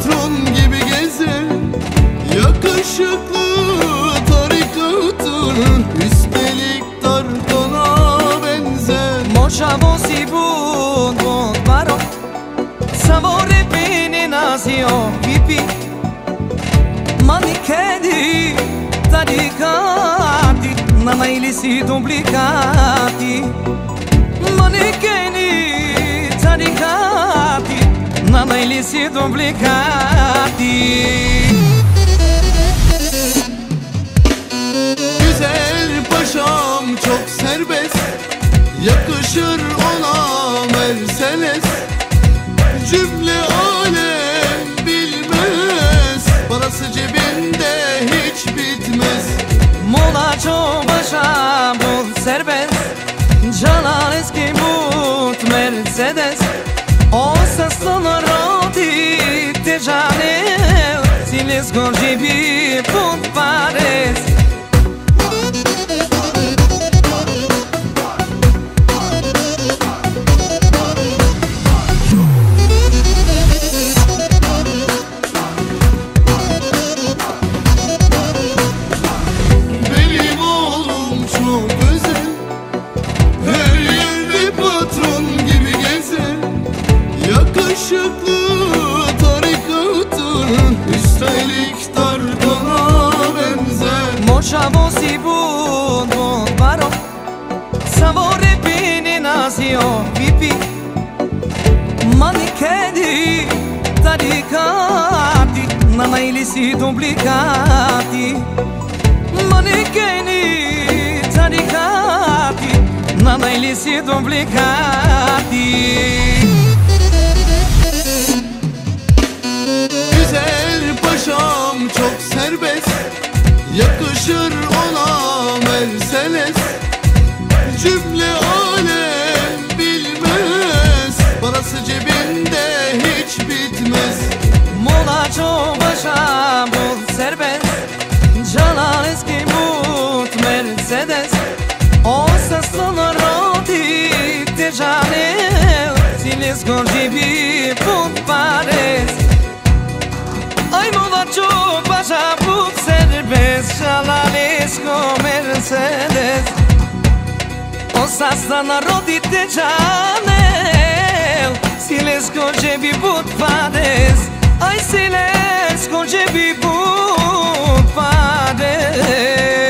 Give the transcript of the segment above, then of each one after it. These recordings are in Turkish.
patron gibi gezer, yakışıklı tarikatın, üstelik Tarkan'a benzer. Moja vosi bun bun baro, savore bene nasio pipi, mani kedi tarikati, nama ilisi duplicati, mani kedi tarikati, nama ilisi duplicati. Güzel paşam çok serbest, yakışır ona Mercedes. Cümle alem bilmez, parası cebinde hiç bitmez. Molacho başa bun serbest, Canan eski but Mercedes. O saslanır roti te janel, si les gorgi bi punt pares. Yakışıklı tarikatın, üstelik Tarkan'a benzer. Moja vosi bun bun baro, savore bene nasio pipi, mani kedi tarikati, nama ilisi duplicati, mani kedi tarikati, nama ilisi duplicati. Güzel paşam çok serbest, yakışır ona Mercedes. Cümle alem bilmez, parası cebinde hiç bitmez. Molacho başa bun serbest, Canan eski but Mercedes. O saslanır roti te janel, si les gorgi bi punt pares. Ay molacho başa bun serbest, Canan eski Mercedes. O saslanır roti te janel, si les gorgi bi punt pares. Ay si les gorgi bi punt pares.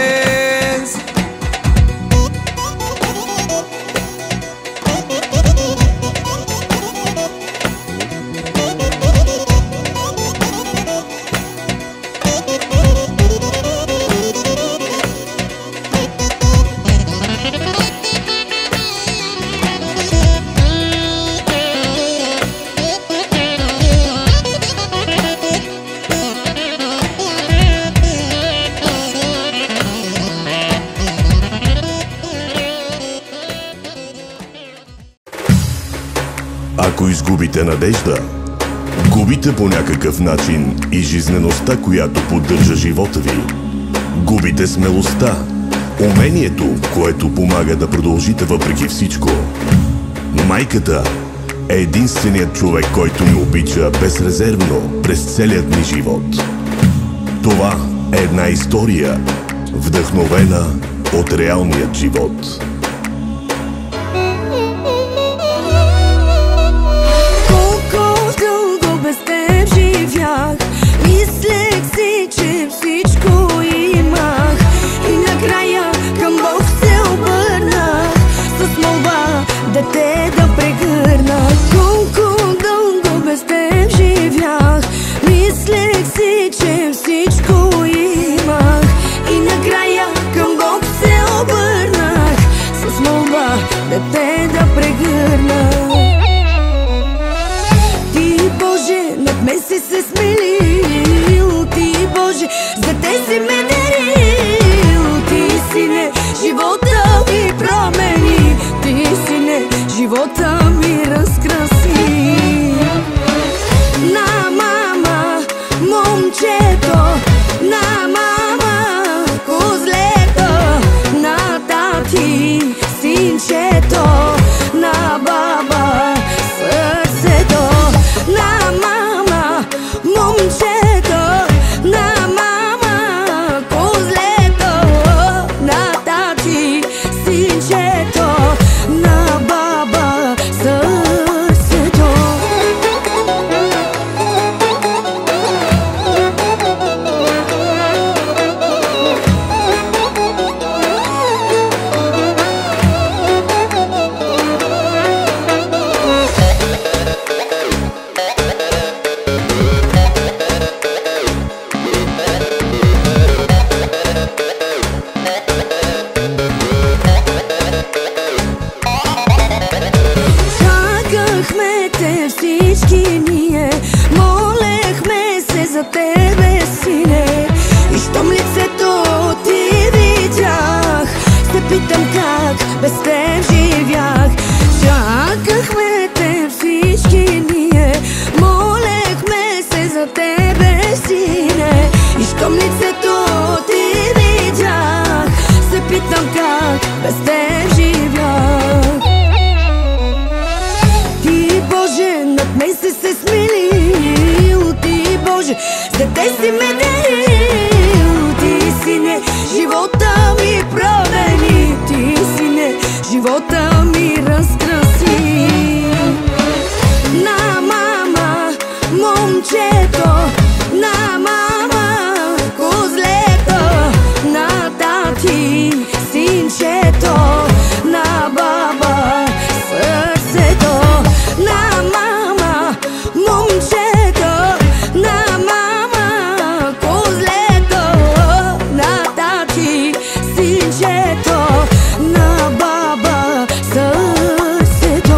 Ако изгубите надежда, губите по някакъв начин и жизнеността, която поддържа живота ви. Губите смелостта, умението, което помага да продължите въпреки всичко. Майката е единственият човек, който ни обича безрезервно през целият ни живот. Това е една история, вдъхновена от реалният живот. Мислех си, че всичко имах и накрая към Бог се обърнах с молба да те да прегърна. Колко дълго без теб живях, мислех си, че всичко имах и накрая към Бог се обърнах с молба да те да прегърна. Ти, Боже, над мен си се смелил, Ти, Боже, за те си ме дарил. Ти, Сине, живота ми промени, Ти, Сине, живота ми разкраси. На мама, момчето, на мама, козлето, на тати, синчето, на баба, сърцето, на мама, момчето. тебе, сине. И щом лицето ти видях, се питам как без теб живях. Чакахме те всички ние, молехме се за тебе, сине. И щом лицето ти видях, се питам как без теб живях. Ти, Боже, над мен се смилил. Ти, Боже, с дете си ме дарил. Ти, сине, живота ми промени. Ти, сине, живота ми разкраси. На мама, момчето, на мама, козлето, на тати, синчето, на баба, сърцето. На мама, момчето, на мама, козлето, на тати, синчето, на баба, сърцето.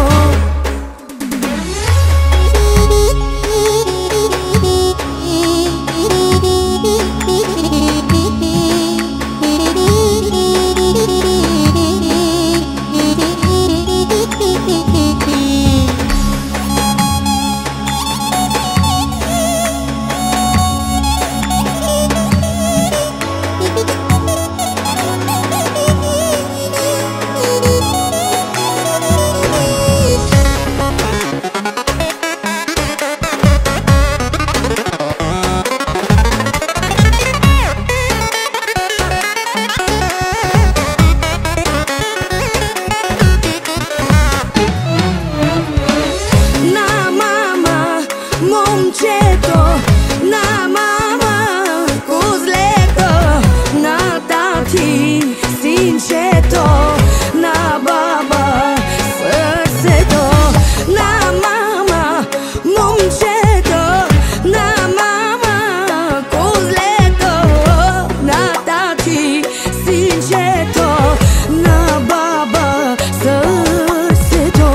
На мама, момчето, на мама, козлето, на тати, синчето, на баба, сърцето. На мама, момчето, на мама, козлето, на тати, синчето, на баба, сърцето.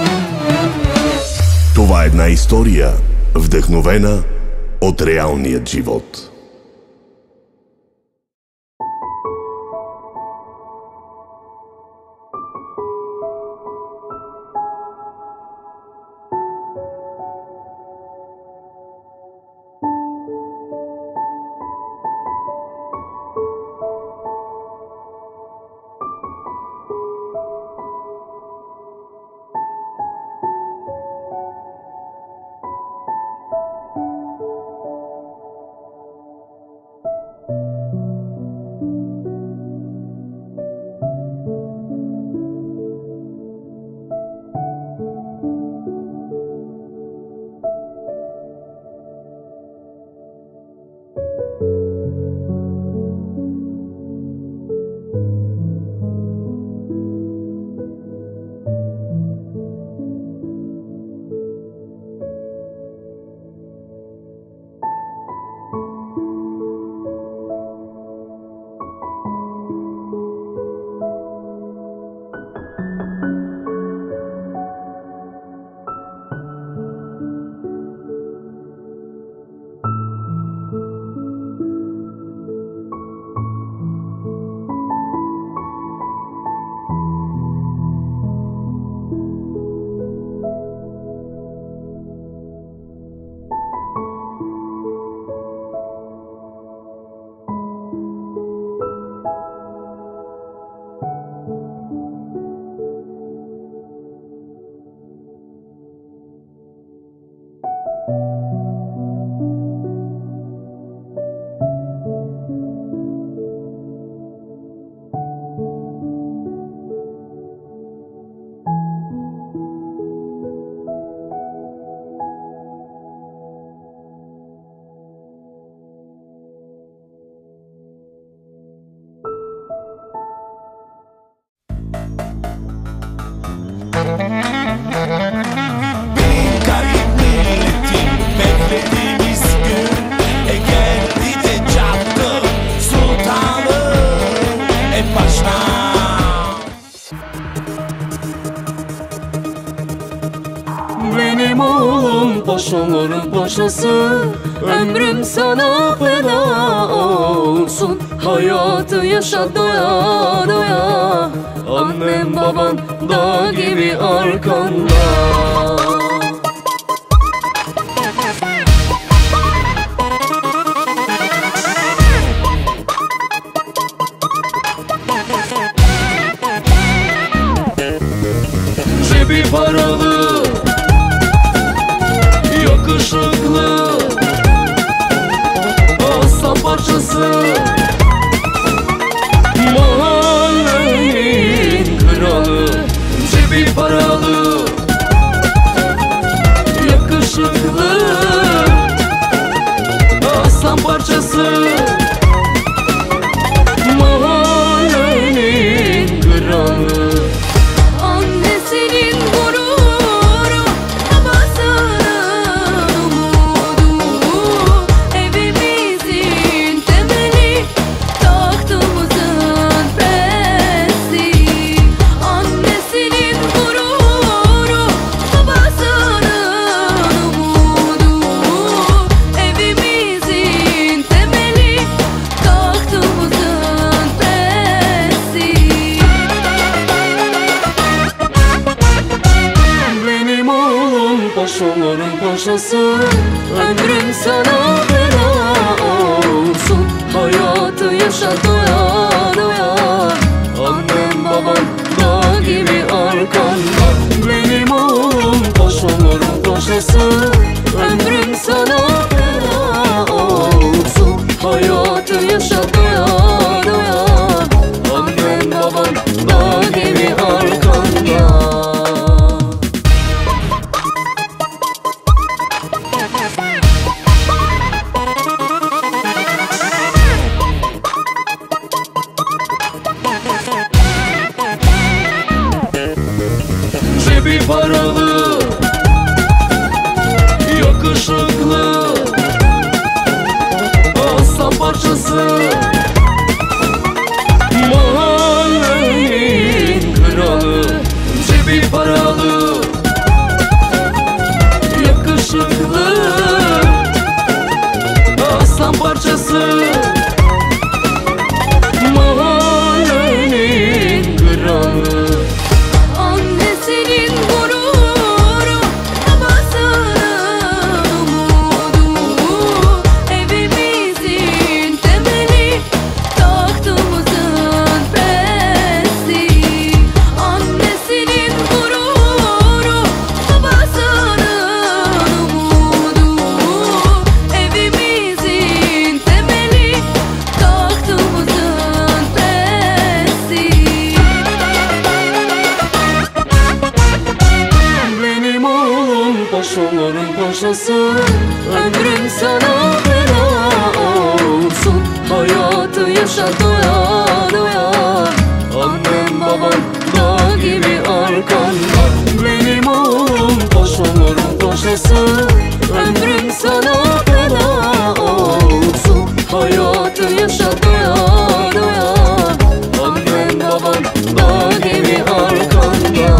Това е една история, вдъхновена от реалният живот. paşaların paşası. Ömrüm sana feda olsun. Hayatı yaşa doya doya. Annem baban dağ gibi arkanda. Cebi paralı, yakışıklı, aslan parçası, mahallenin kralı. Cebi paralı, yakışıklı, aslan parçası, mahallenin kralı. Annesinin gururu, babasının umudu, evimizin temeli, tahtımızın presi. Annesinin gururu, babasının umudu, evimizin temeli, tahtımızın presi. Benim oğlum paşaların paşası. Ömrüm sana feda olsun. Hayatı yaşa doya doya. Annem baban dağ gibi arkanda. Benim oğlum paşaların paşası. Ömrüm sana feda olsun. Hayatı yaşa doya doya. Annem baban dağ gibi arkanda. Cebi paralı, yakışıklı, aslan parçası, mahallenin kralı. Cebi paralı, yakışıklı, aslan parçası, mahallenin kralı. Annesinin gururu, babasının umudu, evimizin temeli, tahtımızın presi. Annesinin gururu, babasının umudu, evimizin temeli, tahtımızın presi. Benim oğlum paşaların paşası. Ömrüm sana feda olsun. Hayatı yaşa doya doya. Annem baban dağ gibi arkanda. Benim oğlum paşaların paşası. Ömrüm sana feda olsun. Hayatı yaşa doya doya. Annem baban dağ gibi arkanda.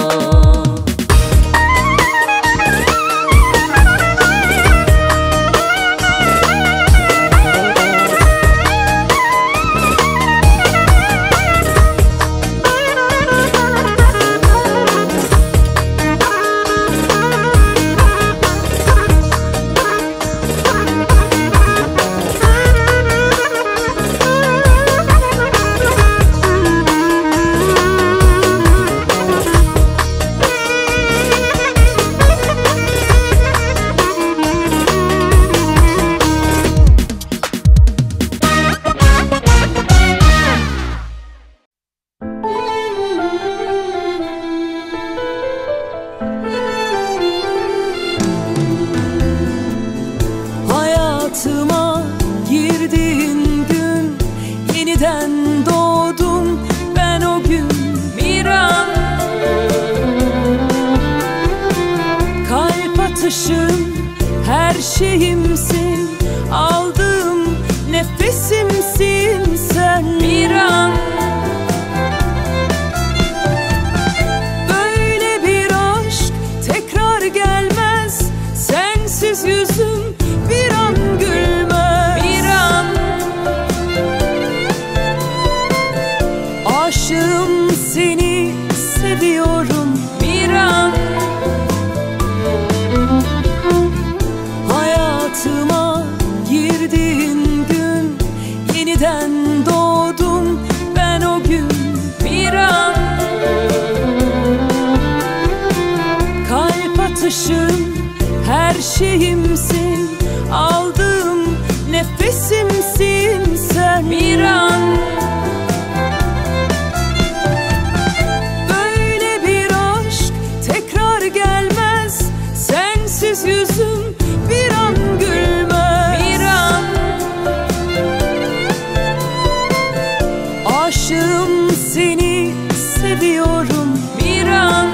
Hayatıma girdiğin gün yeniden doğdum ben o gün bir an. Kalp atışım her şeyimsin, aldığım nefesimsin sen bir an. Böyle bir aşk tekrar gelmez, sen şeyimsin, aldığım nefesimsin sen. Bir an böyle bir aşk tekrar gelmez, sensiz yüzüm bir an gülmez. Bir an aşığım, seni seviyorum. Bir an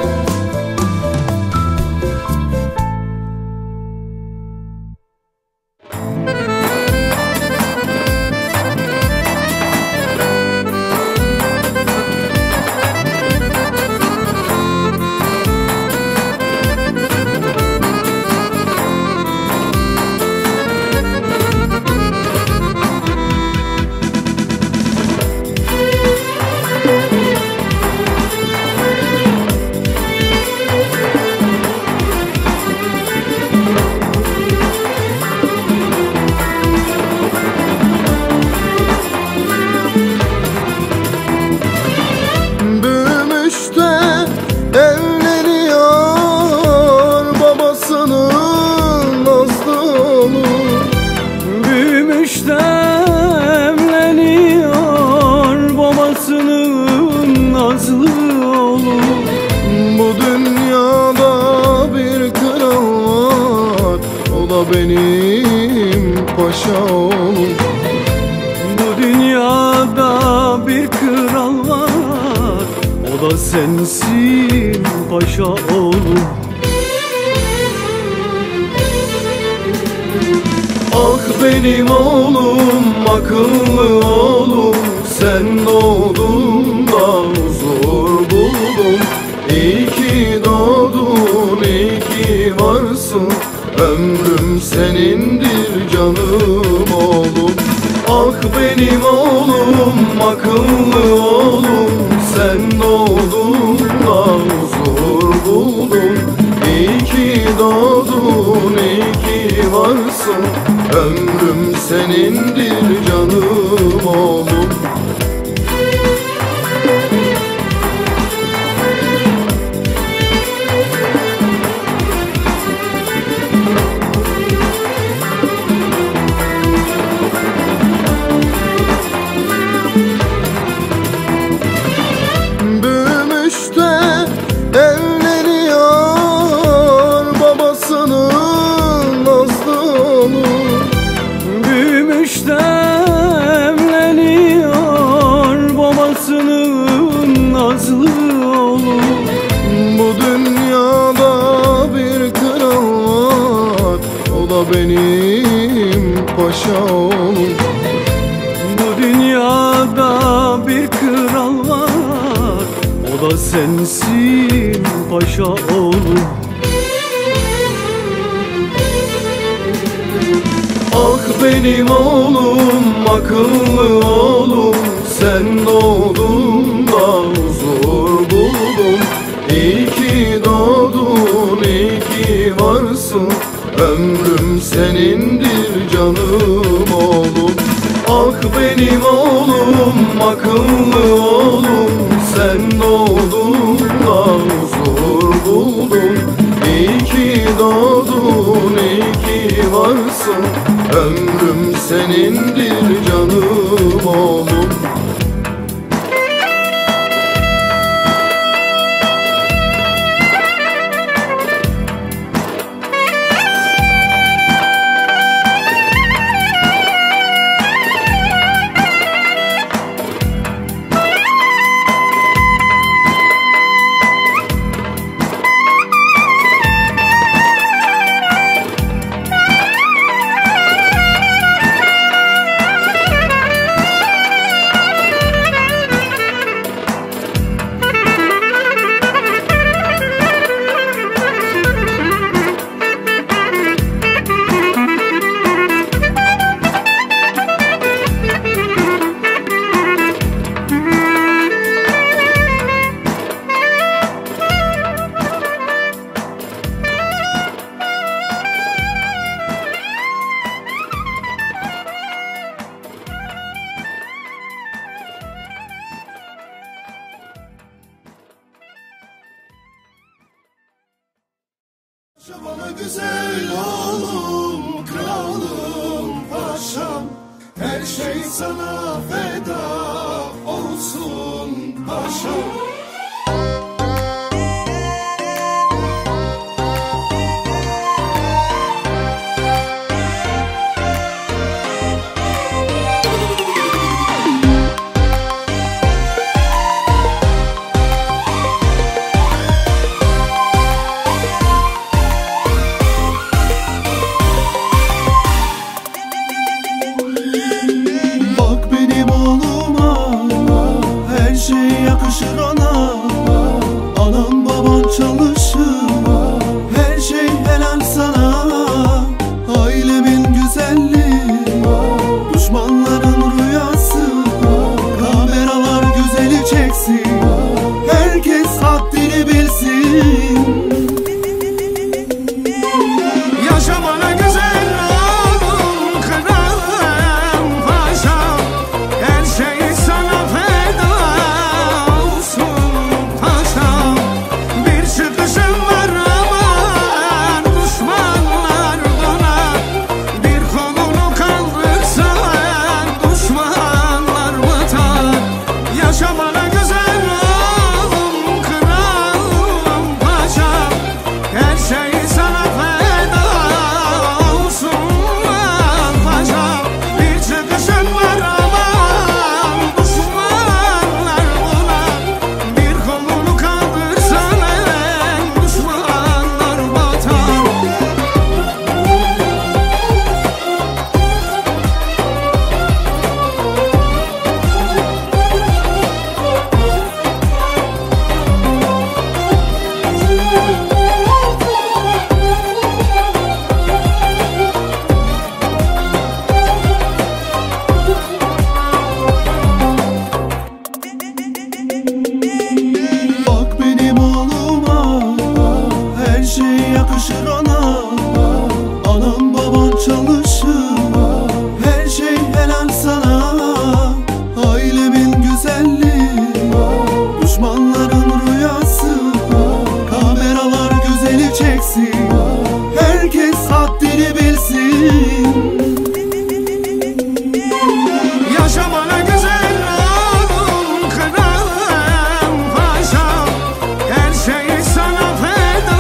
benim paşa oğlum. Bu dünyada bir kral var, o da sensin paşa oğlum. Ah benim oğlum, akıllı oğlum, sen doğdun da huzur buldum. İyi ki doğdun, iyi ki varsın, ömrüm senindir canım oğlum. Ah benim oğlum, akıllı oğlum, sen doğdun da huzur buldum. İyi ki doğdun, iyi ki varsın, ömrüm senindir canım oğlum. Benim paşa oğlum. Bu dünyada bir kral var, o da sensin paşa oğlum. Ah benim oğlum, akıllı oğlum, sen doğdun da huzur buldum. İyi ki doğdun, iyi ki varsın, ömrüm senindir canım oğlum. Ah benim oğlum, akıllı oğlum, sen doğdun da huzur buldum. İyi ki doğdun, iyi ki varsın, ömrüm senindir canım oğlum. şey sana feda olsun paşam. Yakışır ona, anam baban çalışır, her şey helal sana. Ailemin güzelliği, düşmanların rüyası, kameralar güzeli çeksin, herkes haddini bilsin. Yaşamana güzel oğlum kralım paşam, her şey sana feda. Yakışır ona, anam baban çalışır, her şey helal sana. Ailemin güzelliği, düşmanların rüyası, kameralar güzeli çeksin, herkes haddini bilsin. Yaşamana güzel oğlum kralım paşam, her şey sana feda.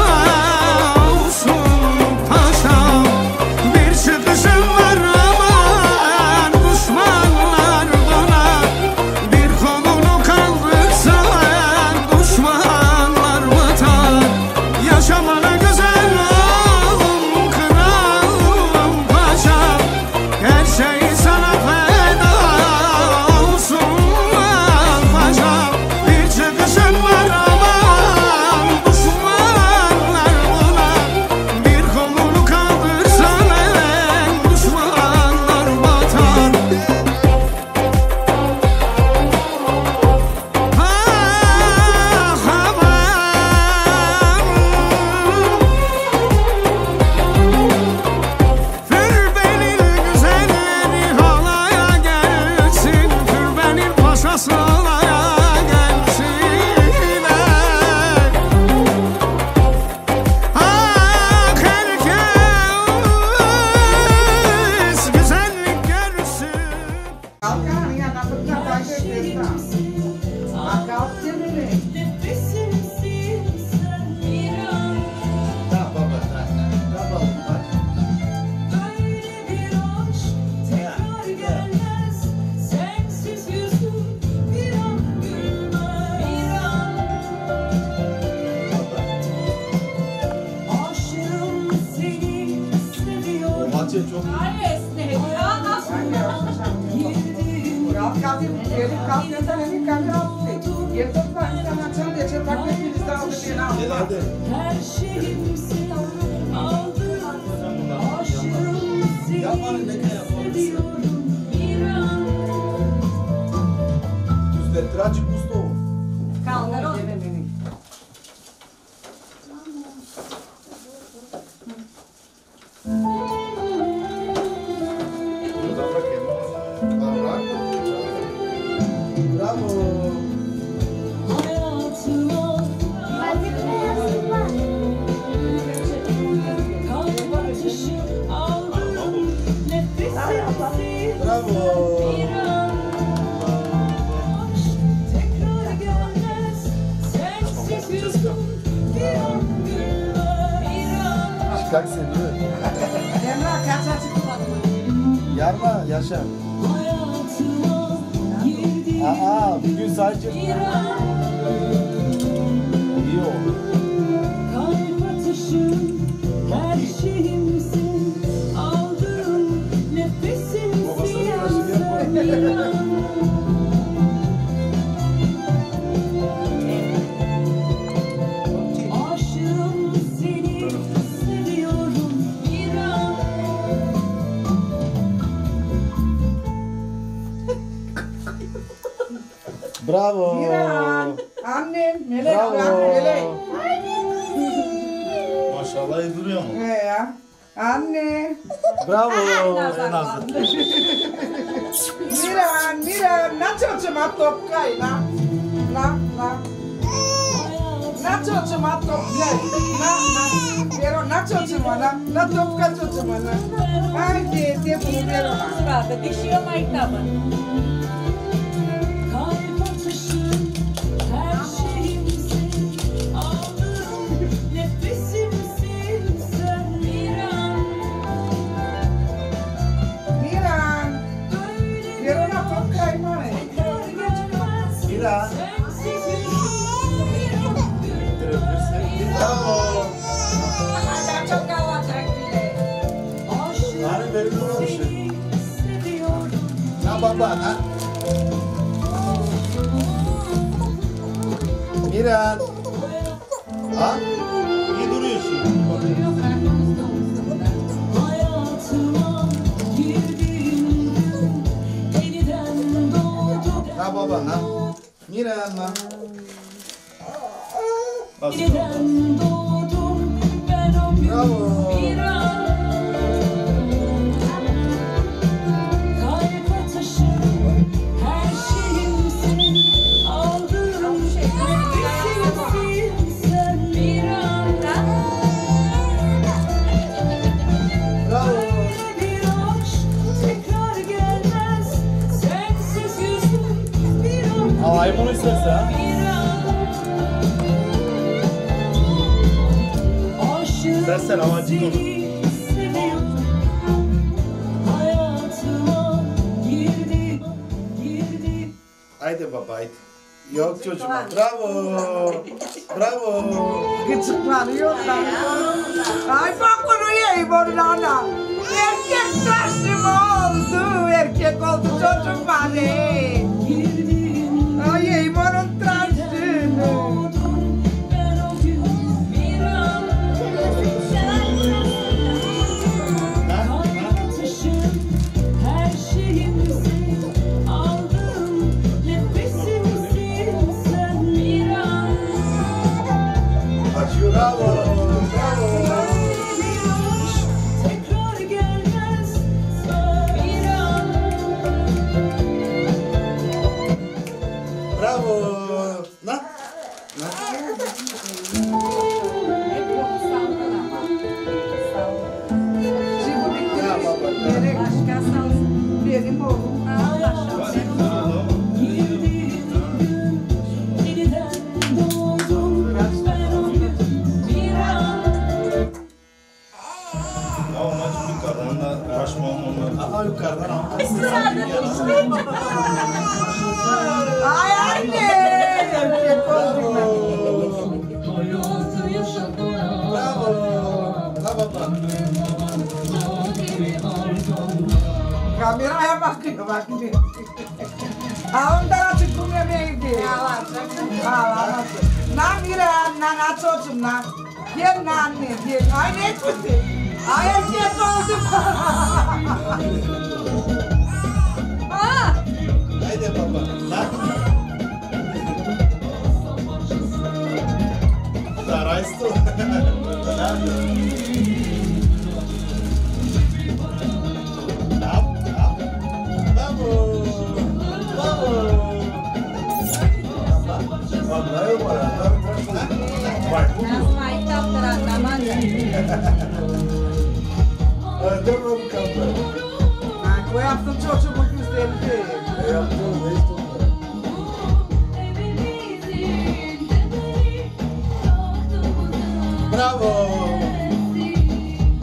Her şeyimsin aldım, aşığım seni seviyorum bir an. Tragic gusto. Calderón. Bravo. Bravo. Çok seviyor. Emrah kaç açık kullanma. Yarma yaşa. Aa bugün sadece iyi oldu. Kalp atışım, her şeyimsin, aldığım nefesimsin sen Miran. Aşığım seni, seviyorum Miran. Bravo. Miran. Annem. Melek. Bravo. Melek. Maşallah iyi duruyor mu? He ya. Anne. Bravo. Miran. Miran. Nacho cuma top kay na. Nacho cuma top kay. Pero nacho cuma na top kay cuma na. Ay dia pero na. Sırada dişiyor maytabı. Kalp atışım, her şeyimsin, aldığım nefesimsin sen Miran. Miran. Pero na top kay na. Miran. Bravo. Çok kalacak bile. Hani verimli olmuş. Seviyorum. Ha baba ha. Miran. Ha? İyi duruyorsun. Hayatıma girdiğin gün yeniden doğdum. Ha baba ha. Miran ha. Nasıl? Yeniden doğdum ben o gün Bravo. bir an. Kalp atışım, her şeyimsin, aldığım nefesimsin sen bir anda. Bravo. Bir aşk tekrar gelmez, sensiz yüzüm bir an. Havayı bunu isterse ha. Dersen havacık olur. Hayatıma girdi. Haydi baba haydi. Yok çocuğum. Bravo. Bravo. Gıcıklanıyorlar. Ay bak bunu yiyeyim onlarla. Erkek tıraşım oldu. Erkek oldu çocuk bari. Ay yiyeyim onun tıraşını. Ben o gün bir an kalp atışım, her şeyimsin, aldığım nefesimsin sen bir an. Açıyor. Bravo. Bravo. Tekrar gelmez bir an. Bravo. Na? Na? Şimdi bitti. Ya baba. Gerek. Benim oğlum. Girdiğim gün yeniden doğdum ben o gün bir an. Ya onlar çok yukarıdan da uğraşmam onlar. Aa yukarıdan ama. Ay anne. Erkek oldu. Bravo. Ha baba. Kameraya bakıyor bak. Ondan açık bu yemeğiydi. Ağlar. Na Miran, na çocuğum na. Gel na anne, gel. Ay ne kötü. Ay erkek oldum. Haydi baba. Na? Saraysto. Bravo. Bravo. Vallahi var. Bak. Öldürme bu kapı. Bu yaptım çocuğumun güzelliği. Yaptım. Neyse. Bravo.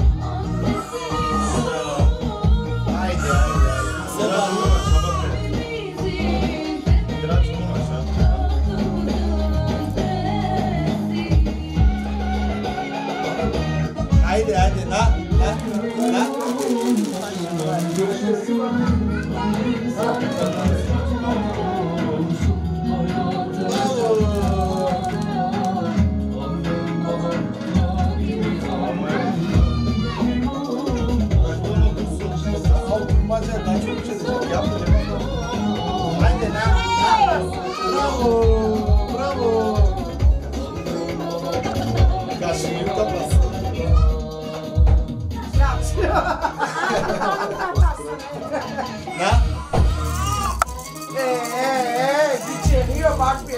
Geçemiyor bak bir.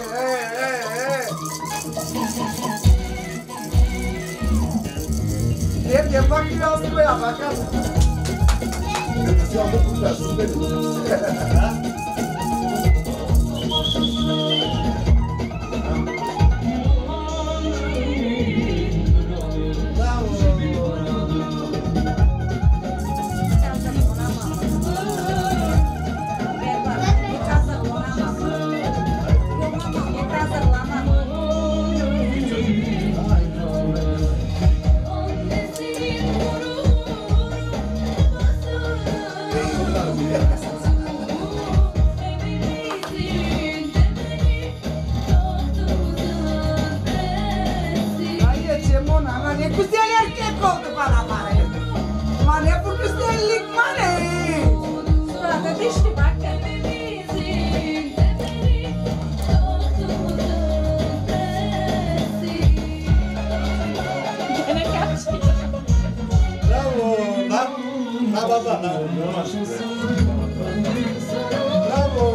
Hep bakıyor buraya bakalım. Ne güzel erkek oldu bana bari. Ama ne bu güzellik bana. Surata dişli bak. Gene kaçtı. Bravo. Na baba na. Bravo.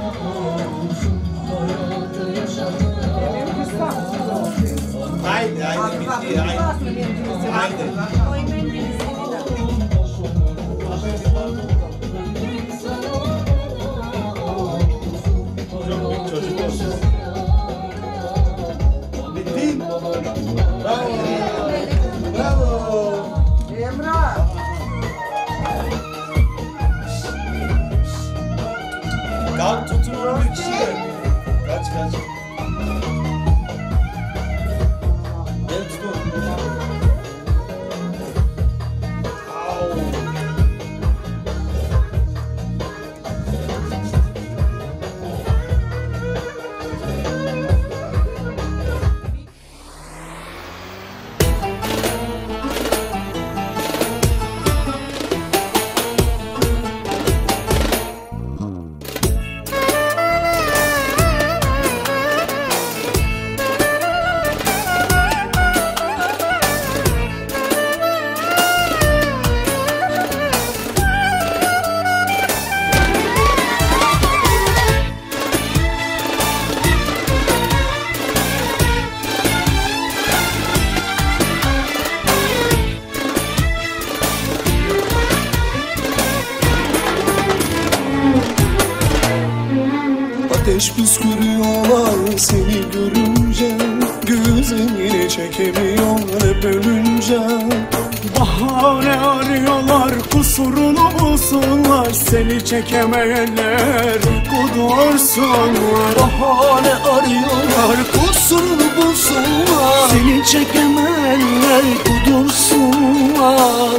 Haydi bitti haydi. Çok büyük çocuk olsun. Bitti. Bravo. Emrah. Kalk tutun onu bir kişi. Kaç. Gel tutun. Ateş püskürüyorlar seni görünce, gözümü çekemiyor hep ölünce. Bahane arıyorlar, kusurunu bulsunlar, seni çekemeyenler kudursunlar. Bahane arıyorlar, kusurunu bulsunlar, Seni çekemeyenler kudursunlar.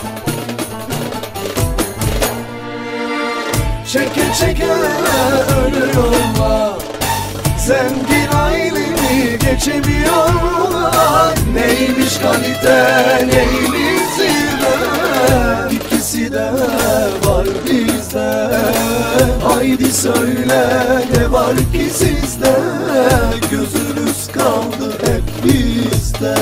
çeke ölüyorlar. Zengin ailemi geçemiyorlar. Neymiş kalite, neymiş zirve, İkisi de var bizde. Haydi söyle ne var ki sizde, gözünüz kaldı hep bizde.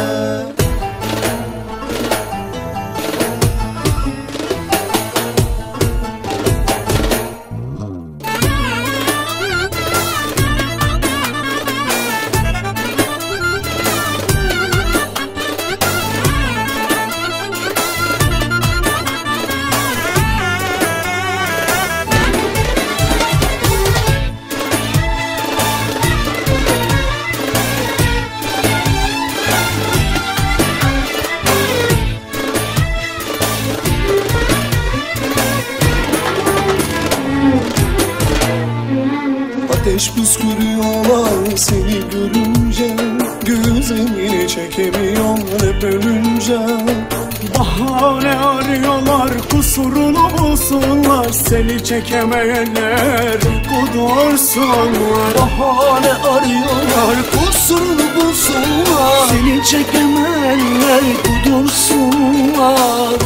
Ateş püskürüyorlar seni görünce, gözümü çekemiyor hep ölünce. Bahane arıyorlar, kusurunu bulsunlar. Seni çekemeyenler kudursunlar. Bahane arıyorlar, kusurunu bulsunlar. Seni çekemeyenler kudursunlar.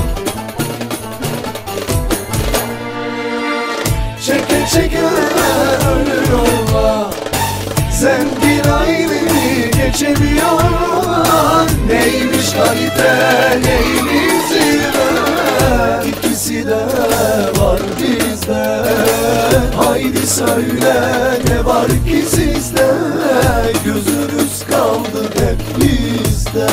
Çeke çeke ölüyorlar. Zengin ailemi geçemiyorlar. Neymiş kalite, neymiş zirve, İkisi de var bizde. Haydi söyle ne var ki sizde, gözünüz kaldı hep bizde.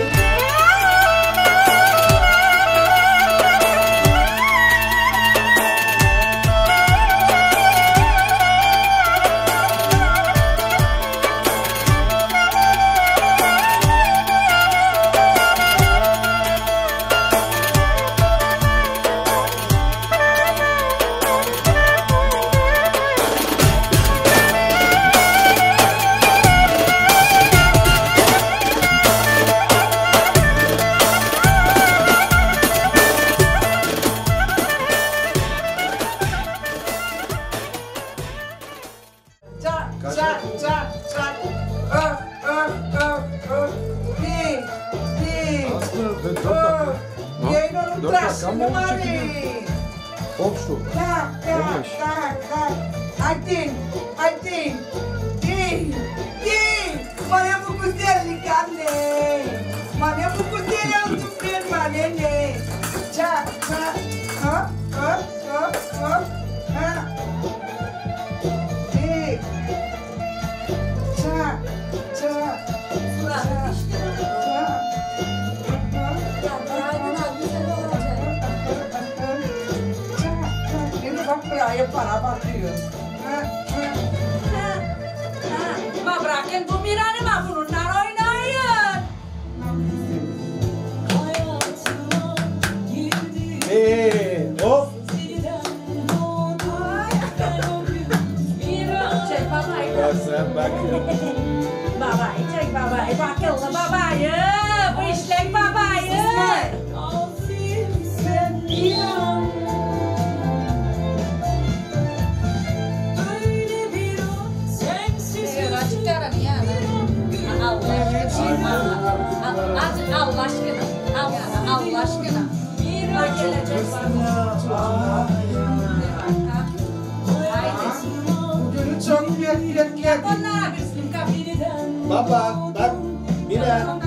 Baba, bak, Miran.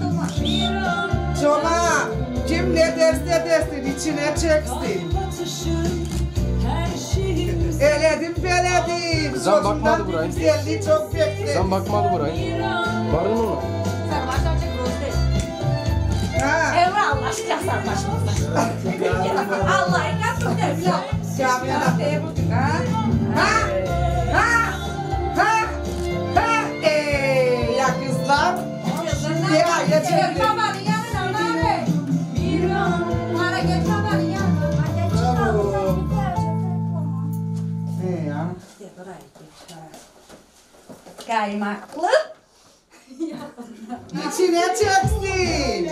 Çoma, kim ne derse dersin içine çeksin. Eledim beledim. Sen bakmadı buraya. Güzelliği çok bekle. Sen bakmadı buraya. Varın onu. Sen baştan çek Rozde. Evre Allah aşkına sen başlasın. Allah'ın nasıl evla. Kamera tebrik ha. Ya kızlar. Şimdi ailece. Babanın yanına nane. Bana geç babanın yanına. Bravo. Ne ya? Kaymaklı. İçine çeksin.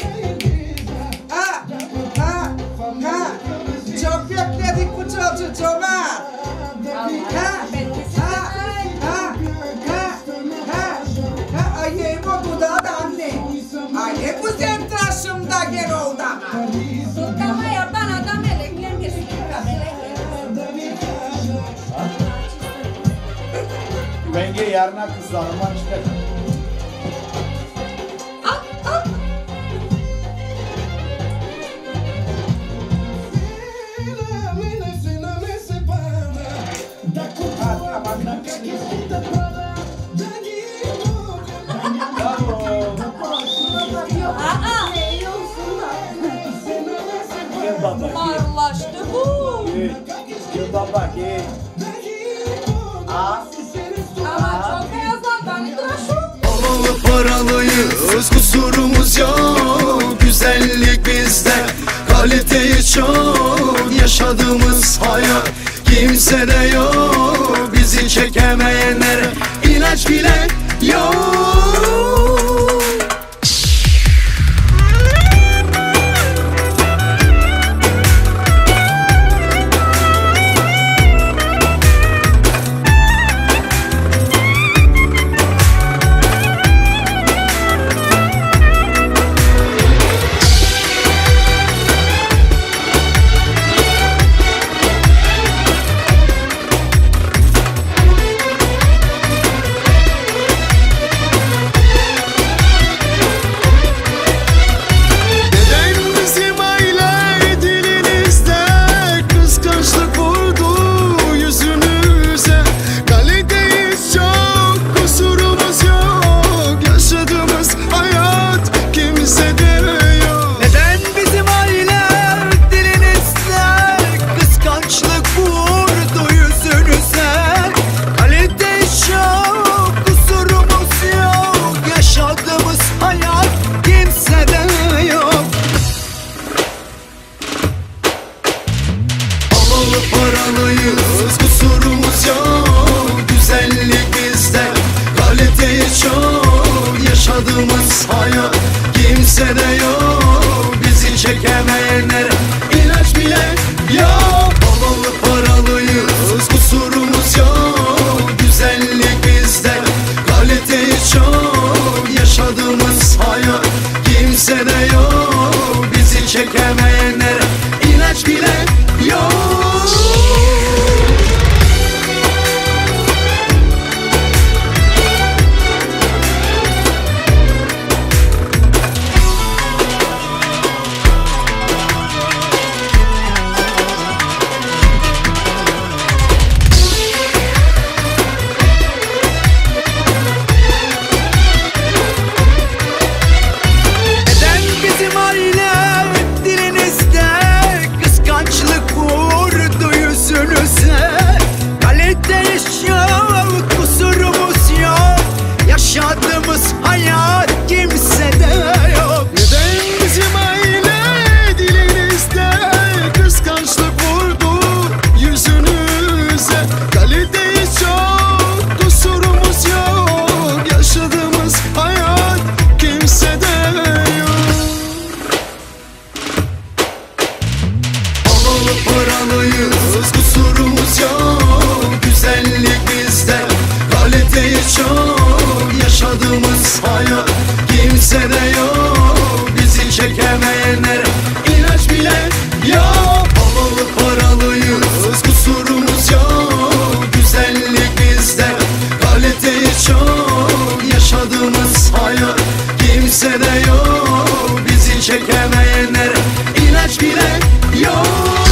Ha. Çok bekledik bu çocuğu Coma. Ay bu da anne. Ay bu sen tıraşımda gel oldu ama. Tutkama yapan adam melekler kesin. Bence yarına kızlarıma çıkar. Marlaştı bu. Gel baba gel. Ama çok beyazlar tıraşım. Havalı paralıyız, kusurumuz yok. Güzellik bizde, kaliteyi çok. Yaşadığımız hayat kimsede yok. Bizi çekemeyenlere ilaç bile yok. Havalı paralıyız, kusurumuz yok. Güzellik bizde, kaliteyi çok. Yaşadığımız hayat kimsede yok. Bizi çekemeyenlere ilaç bile yok. Havalı paralıyız, kusurumuz yok. Güzellik bizde, kaliteyi çok. Yaşadığımız hayat kimsede yok. Bizi çekemeyenlere ilaç bile yok. Neden bizim aile dilinizde kıskançlık vurdu yüzünüze? Kalite iş yok, kusurumuz yok. Yaşadığımız hayat kimsede yok. Neden bizim aile dilinizde kıskançlık vurdu yüzünüze? Kalite iş yok, kusurumuz yok. Yaşadığımız hayat kimsede yok. Havalı paralıyız, kusurumuz yok. Güzellik bizde, kaliteyi çok. Yaşadığımız hayat kimsede yok. Bizi çekemeyenlere ilaç bile yok. Havalı paralıyız, kusurumuz yok. Güzellik bizde, kaliteyi çok. Yaşadığımız hayat kimsede yok. Bizi çekemeyenlere ilaç bile yok.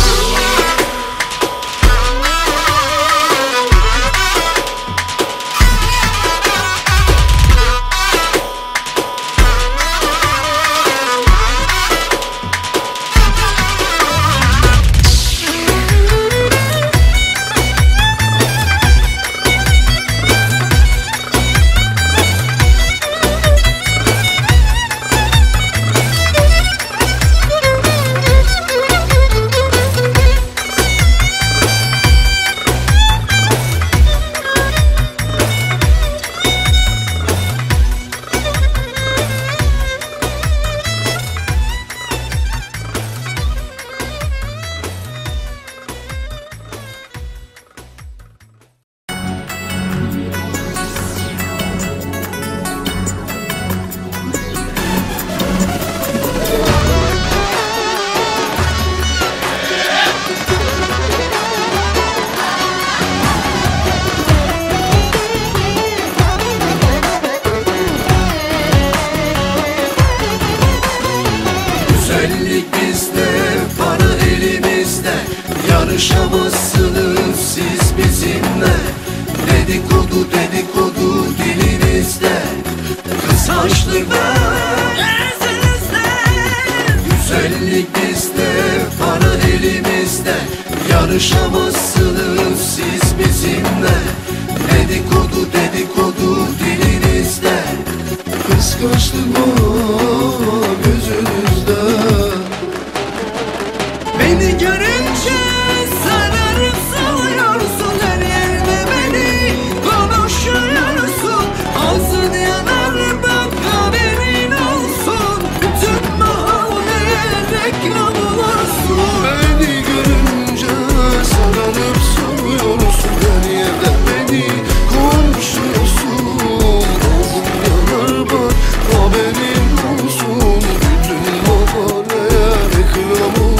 Güzellik bizde, para elimizde. Yarışamazsınız siz bizimle. Dedikodu dedikodu dilinizde. Kıskançlık var yüzünüzde. Güzellik bizde, para elimizde. Yarışamazsınız siz bizimle. Dedikodu dedikodu dilinizde. Kıskançlık var gözünüzde. Beni görünce sararıp savuyorsun, her yerde beni konuşuyorsun. Ağzın yanar bak haberin olsun, bütün mahalleye reklam olursun. Beni görünce sararıp savuyorsun, her yerde beni konuşuyorsun. Ağzın yanar bak haberin olsun, bütün mahalleye reklam olursun.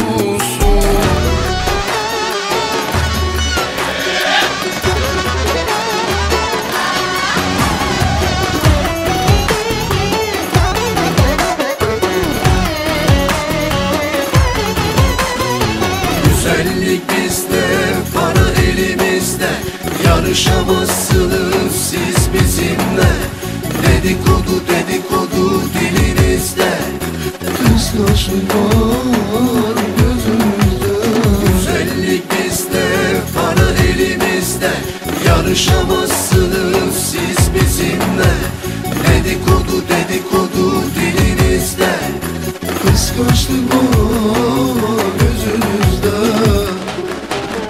Güzellik bizde, para elimizde. Yarışamazsınız siz bizimle. Dedikodu dedikodu dilinizde. Kıskançlık var gözünüzde. Güzellik bizde, para elimizde. Yarışamazsınız siz bizimle. Dedikodu dedikodu dilinizde. Kıskançlık var gözünüzde.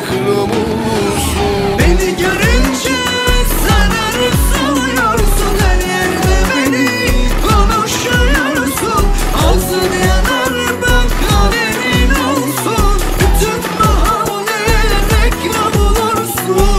kılavuzsun. Beni görünce sararıp savuyorsun, her yerde beni konuşuyorsun. Ağzın yanar bak haberin olsun, bütün mahalleye reklam olursun.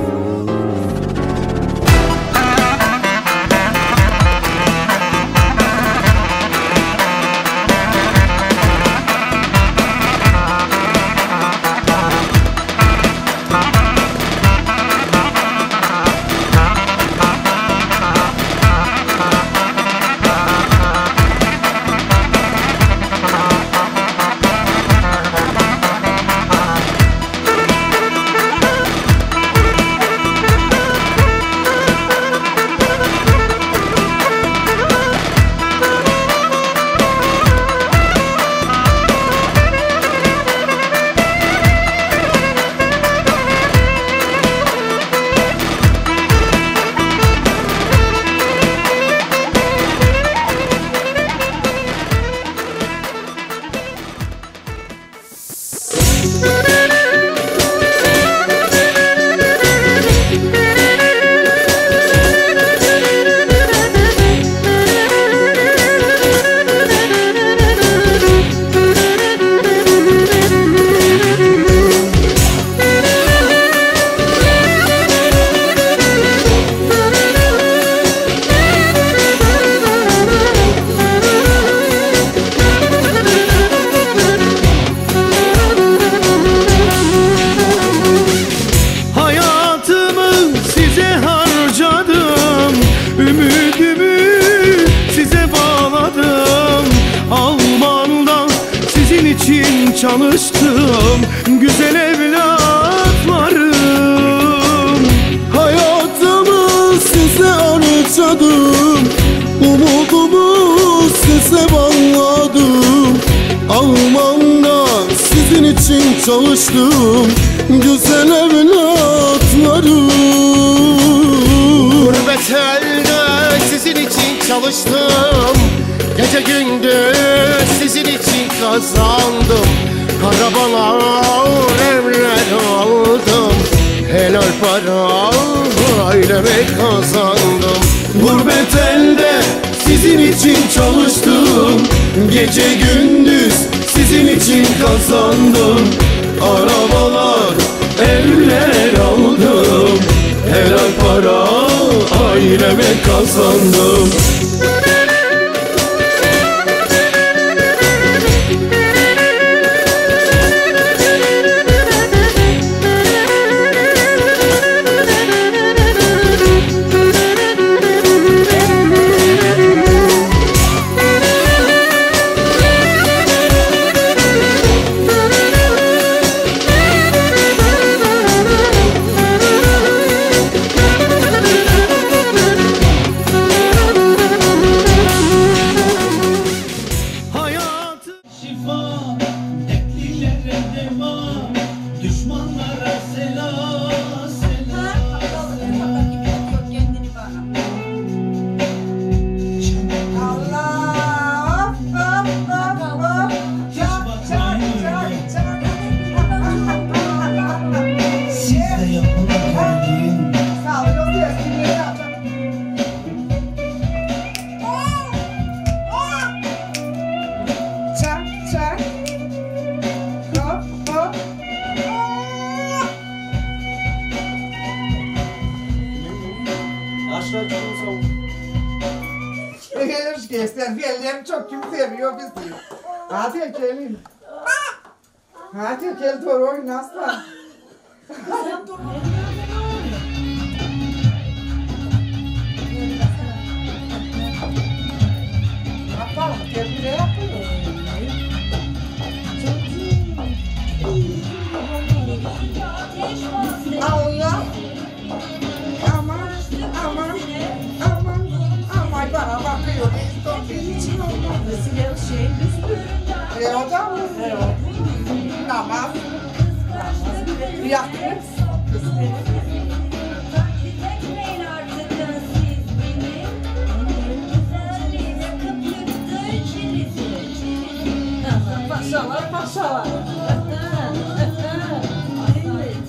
Çalıştım güzel evlatlarım. Hayatımı size harcadım, umudumu size bağladım. Almanya'da sizin için çalıştım güzel evlatlarım. Gurbet elde sizin için çalıştım, gece gündüz sizin için kazandım. Arabalar, evler aldım, helal para aileme kazandım. Gurbet elde sizin için çalıştım, gece gündüz sizin için kazandım. Arabalar, evler aldım, helal para aileme kazandım. Sen velem çok kim seviyor bizi. Hadi gelin. Hadi gel doğru oyna aslan. Yapalım, kendine yapalım. Allah. Aman, aman, aman, aman bana bakıyor. Hiç olmadı. Şey üstü. O da mı? Evet. Namaz. Yakın. Paşalar, paşalar.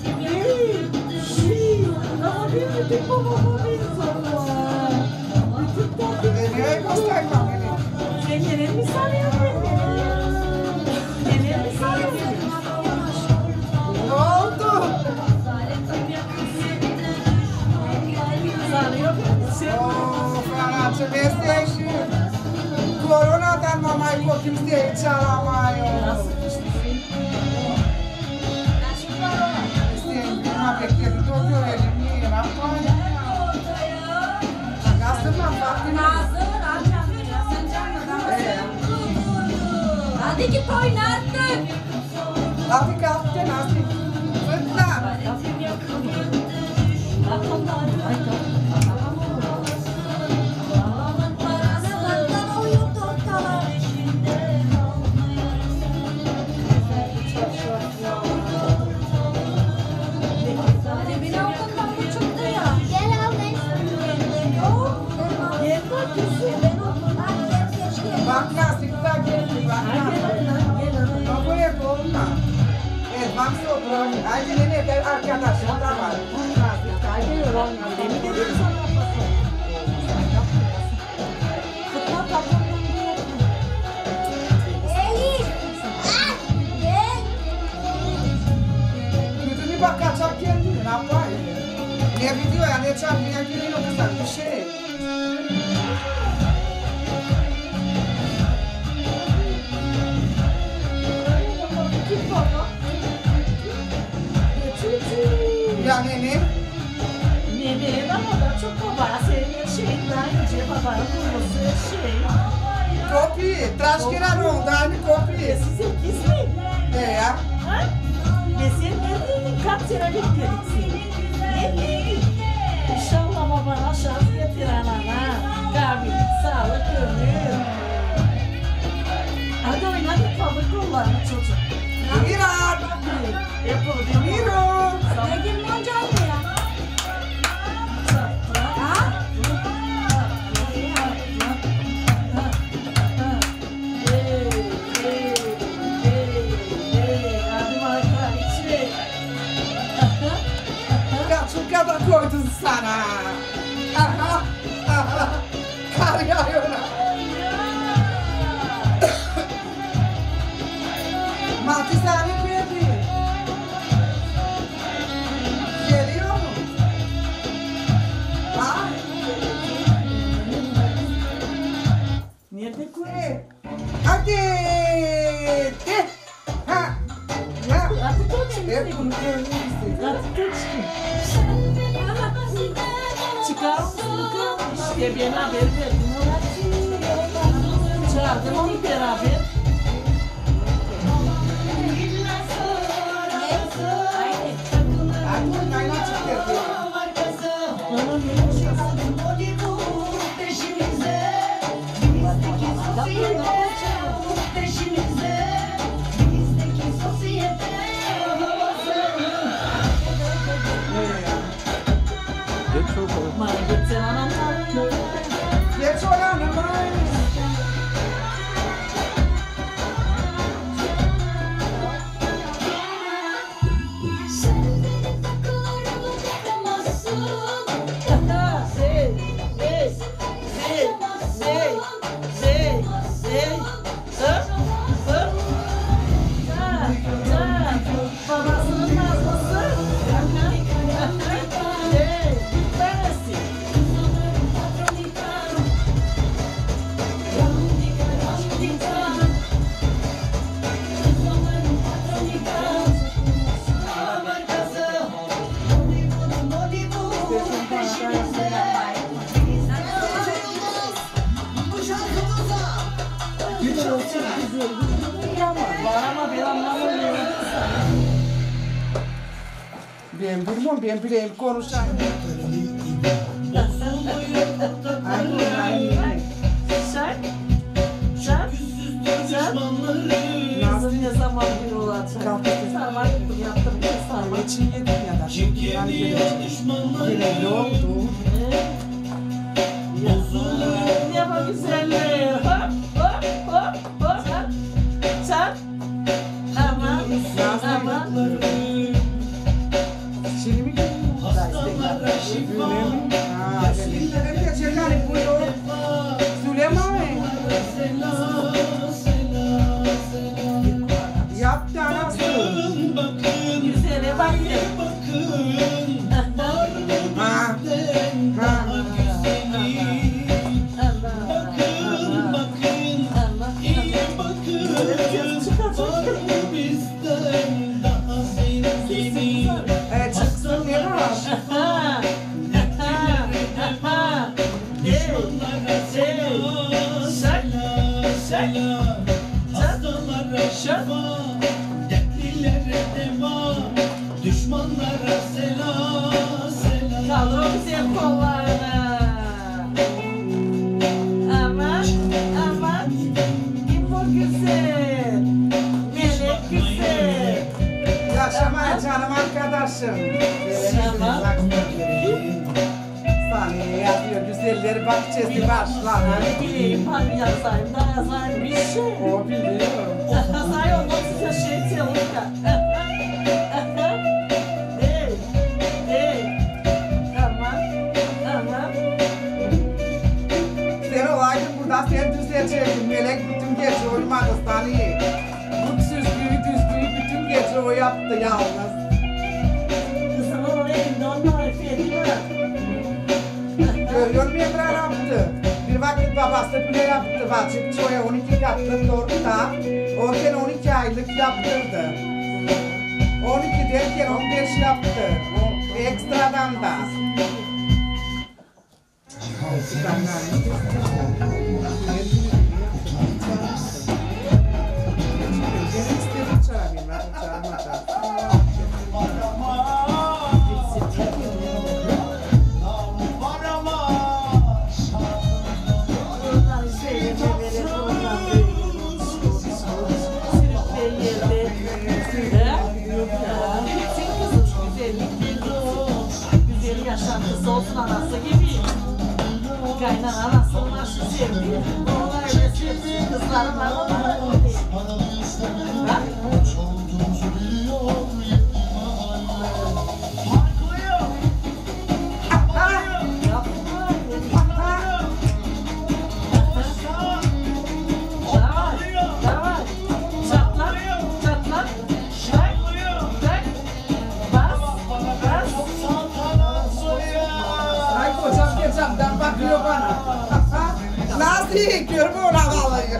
Bütün babamı bir sorma. Bütün tatlı. Nereye göstermem beni? Sen yine mi sanıyorsun beni? Yine mi sanıyorsun? Ne oldu? Sanıyor musun? Ooo Ferhat'cığım mesleğim. Koronadan mamayı kimseye hiç aramıyor. Nasıl düştün? Mesleğim bir bekledim. Doğru öğrenim. Niye? Ne yapayım? Gazdım ben baktım. Hadi git oyna artık. Hadi kalktın hadi. Fırtla. Bak lastikler geldi. Bak lastikler. Bak buraya koyma. Evet bak sonra. Acele ne der arkadaşım da var. Lastikler geliyor. Demin dedim sana yapmasın. Kıtma kapının diye. Elif. Gel. Yüzünü bak kaçak kendini. Ne yapayım? Ne video ya ne çarpıya giriyor kızlar bir şey. Ya nene? Nene ama da çok baba senin şeyinden önce babanın bulması şey. Copii, trascherano, dai copii. Siz ikiz mi? Ya. Ha? Ve sen neredeydin? Kaç sene bekledin? Ne? İnşallah babana şans getir anana. Kalbin, sağlık, ömür. Hadi oyna bir kabul kollarını çocuk. Mirar! Yapalım. Miro! Ne gibi moncal ya? Ha? Kaçuka da koydun sana. Aha, aha. Kar yağıyor. Mati sani verdi. Geliyor mu? Ha? Nerede koyuyor? Hadi. De. Ha. Ya. Artık kaç Hep bunu görmek istedim. Artık kaç çıkar mısın? İşte beni haber verdin. Çağırdım onu beraber. Artık kaynak çıktı. Geç oranı Babasının nazlısı. Bir tanesi. Güzel olsun güzel. Bağırma bir anlamıyorum. Ben bilmem, ben bileyim konuşan. Sen? Nasıl ne zaman bir olacak? Sarmak yaptım bir sarmak. İçin yedim ya da. Yani yine ne oldu? Ne bu güzeller. Hop hop hop hop. Sen? Aman aman. Şimdi mi gidiyorsun? Yaptı anası. Güzele bakın. Ha. Çıksın ne var? Düşmanlara selam selam. Kaldır güzel kollarını. Aman aman. Kim bu güzel? Melek güzel. Yaşamaya canım arkadaşım. Tamam. Saniye yapıyor güzelleri bahçesi başlar. Ne bileyim hangi yazayım da yazayım bir şey. O biliyorum. Yazayım ondan size şey çalırken. Sen olaydın burada sen düzlecektin. Melek bütün gece uyumadı saniye. Bu süzgüyü bütün gece o yaptı yalnız. Kızımın oraya elinde onun marifeti var. Görüyor musun Emre yaptı? Bir vakit babası bile yaptı. Vacip çoya 12 katlı torta. O gün 12 aylık yaptırdı. 12 derken 15 yaptı. O ekstradan da. Yaşantısı olsun anası gibi. Kaynan anasının aşı sevdi. Onlar öyle sevdi. Kızlarım var mı bana? Bak. Camdan bakıyor bana. Nasıl yıkıyor bu ona vallahi.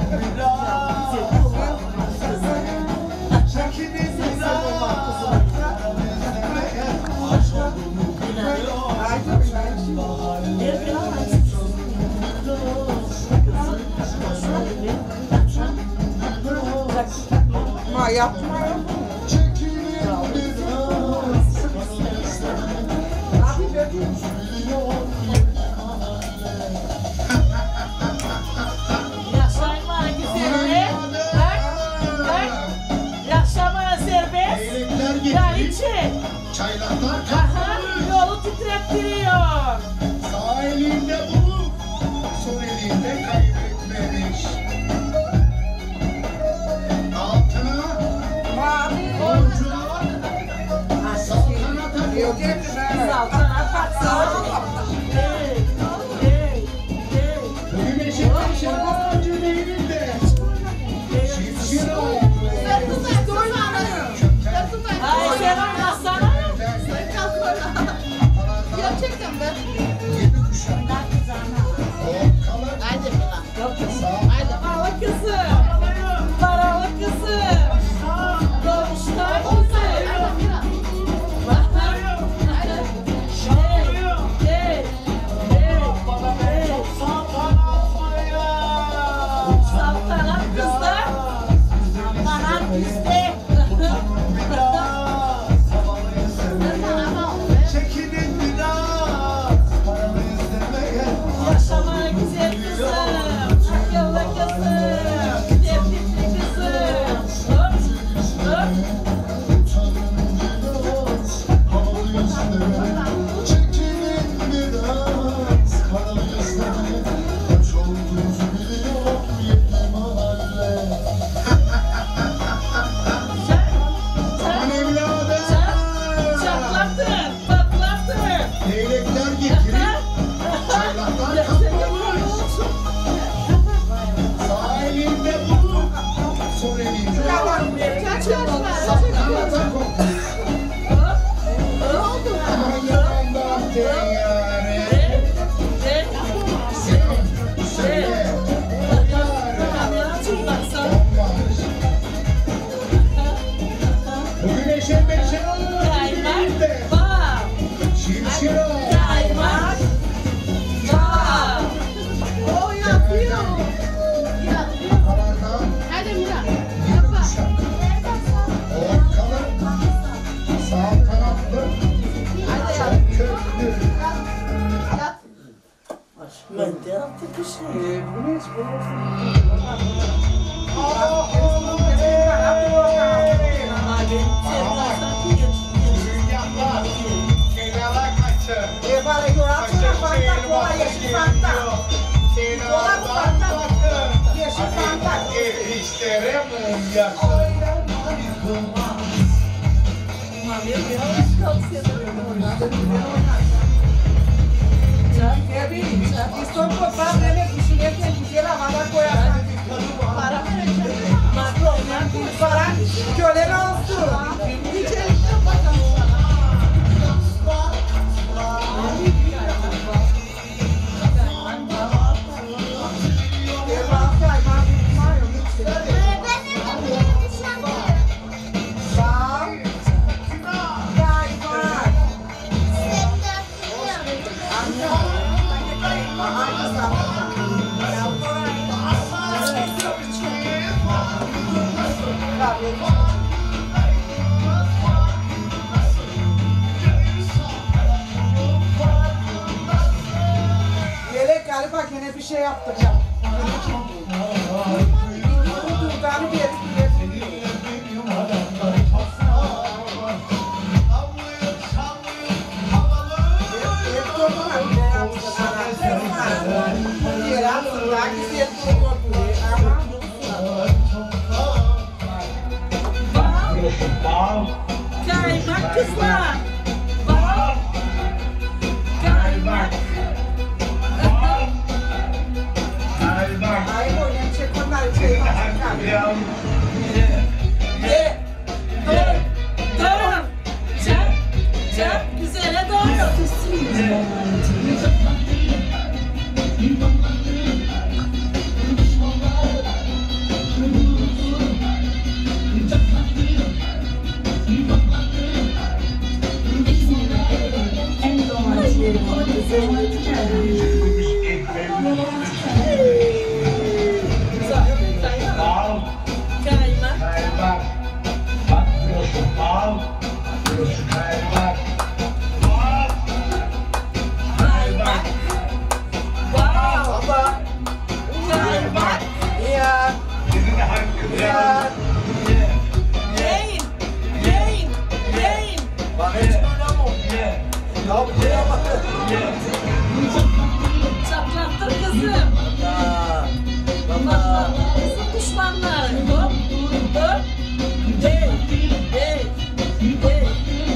Ma yapma. Yaşayma güzeli. Bak. Yaşamaya serbest. Ya içi. Çaylaklar Aha, yolu titrettiriyor. sağ elinde bu, sol elinde kaybetmemiş. Altına Mavi. boncuğa, saltanata Yok etme. Saltanat baksana. güneşin şarapçı değilim de. Şifşir Ay sen oynasana. Gerçekten ben. yedi kuşak. Okkalar. Haydi Mila. Haydi paralı kızım. Paralı kızım. Doğmuşlar kızım. Saltanat kızlar. Saltanat bizde. Çekilin biraz, paranı izlemeye. Yaşamaya güzel kızım. Akıllı kızım. Tepkili kızım. Çekilin biraz, paranı izlemeye. Kaç olduğunuzu biliyor yetim mahalle. Aman evladım. Çatlattın, patlattın. Leylekler Bugün eşen beşen olur. Kaymak, bal. Kaymak, bal. O yapıyor. Hadi Murat. Ortalık sağ taraflı. Köklü. Ben de yaptım bir şey. Bu ne hiç Vale, llorar una falta, cola y es falta. Cola falta, y es falta. Estoy por parte de cuchillas que quisiera mandar con para que olhe nosso. Yelek galiba gene bir şey yaptıracağım. Durduğunu bir yere Kaymak kızlar. Bal. Kaymak. Aí, olhando, você conta aí, você Doğru. Çok güzele doğru. Çatlattır kızım. Kızım düşmanlar. Hop, hop. Hey, hey, hey.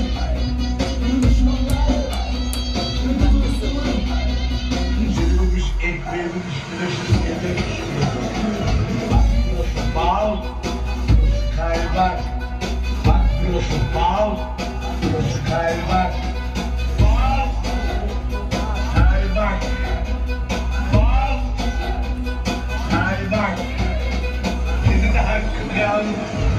Bal, kaymak, bakmıyorsun bal, burası kaymak. Bal, kaymak, bal, kaymak. Senin de hakkın yalnız.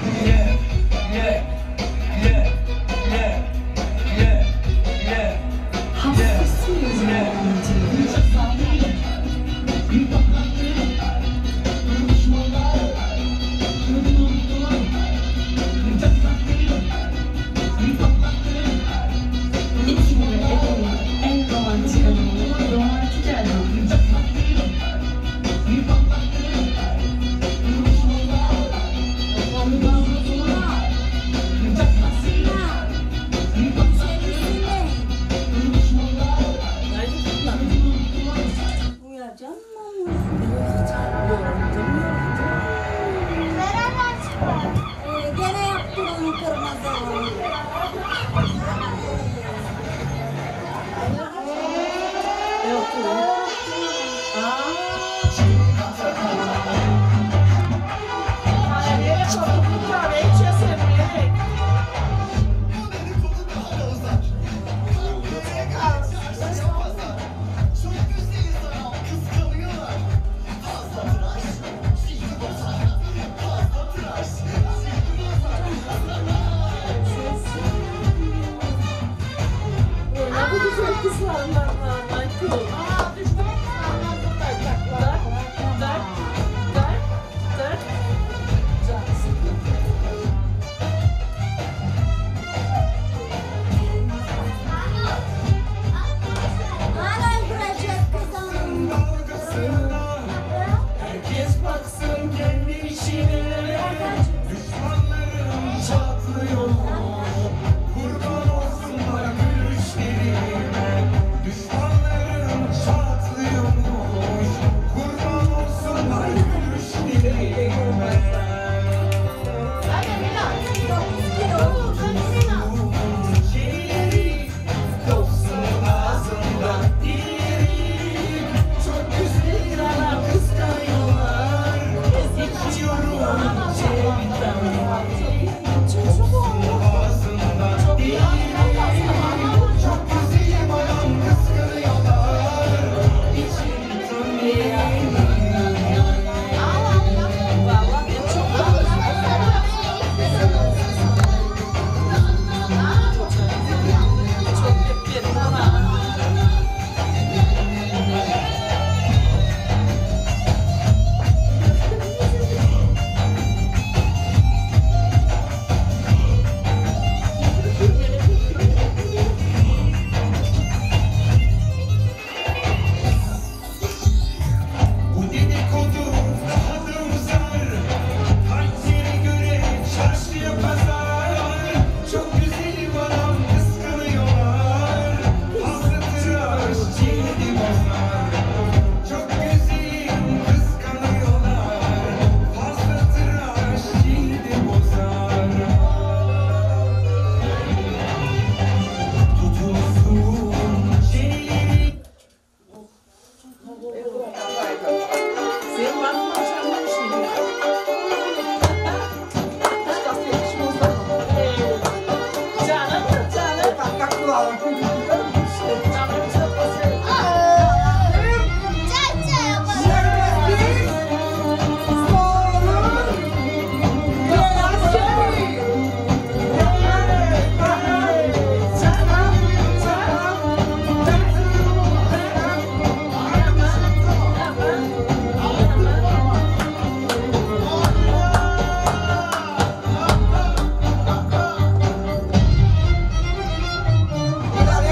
Herkes baksın kendi işine. Düşmanlarım çatlıyor. Kurban olsunlar gülüşlerime. Düşmanlarım çatlıyormuş. Kurban olsunlar gülüşlerime. Şeyleri kopsun ağzından dilleri. Çok güzel ana kıskanıyorlar. İçiyorum cebimden. Kopsun ağzından dilleri. Çok güzelim anam kıskanıyorlar. İçimden bu dedikodu daha da uzar. Kalplere göre çarşıya pazar. Çok güzelim anam kıskanıyorlar. Fazla tıraş cildi bozar. Çok güzelim kıskanıyorlar. Fazla tıraş cildi bozar. Tutulsun çeneleri. Sen bana açarmışsın ya. Canım, canım. Bak kulağım. Canım çok basıyor. Hadi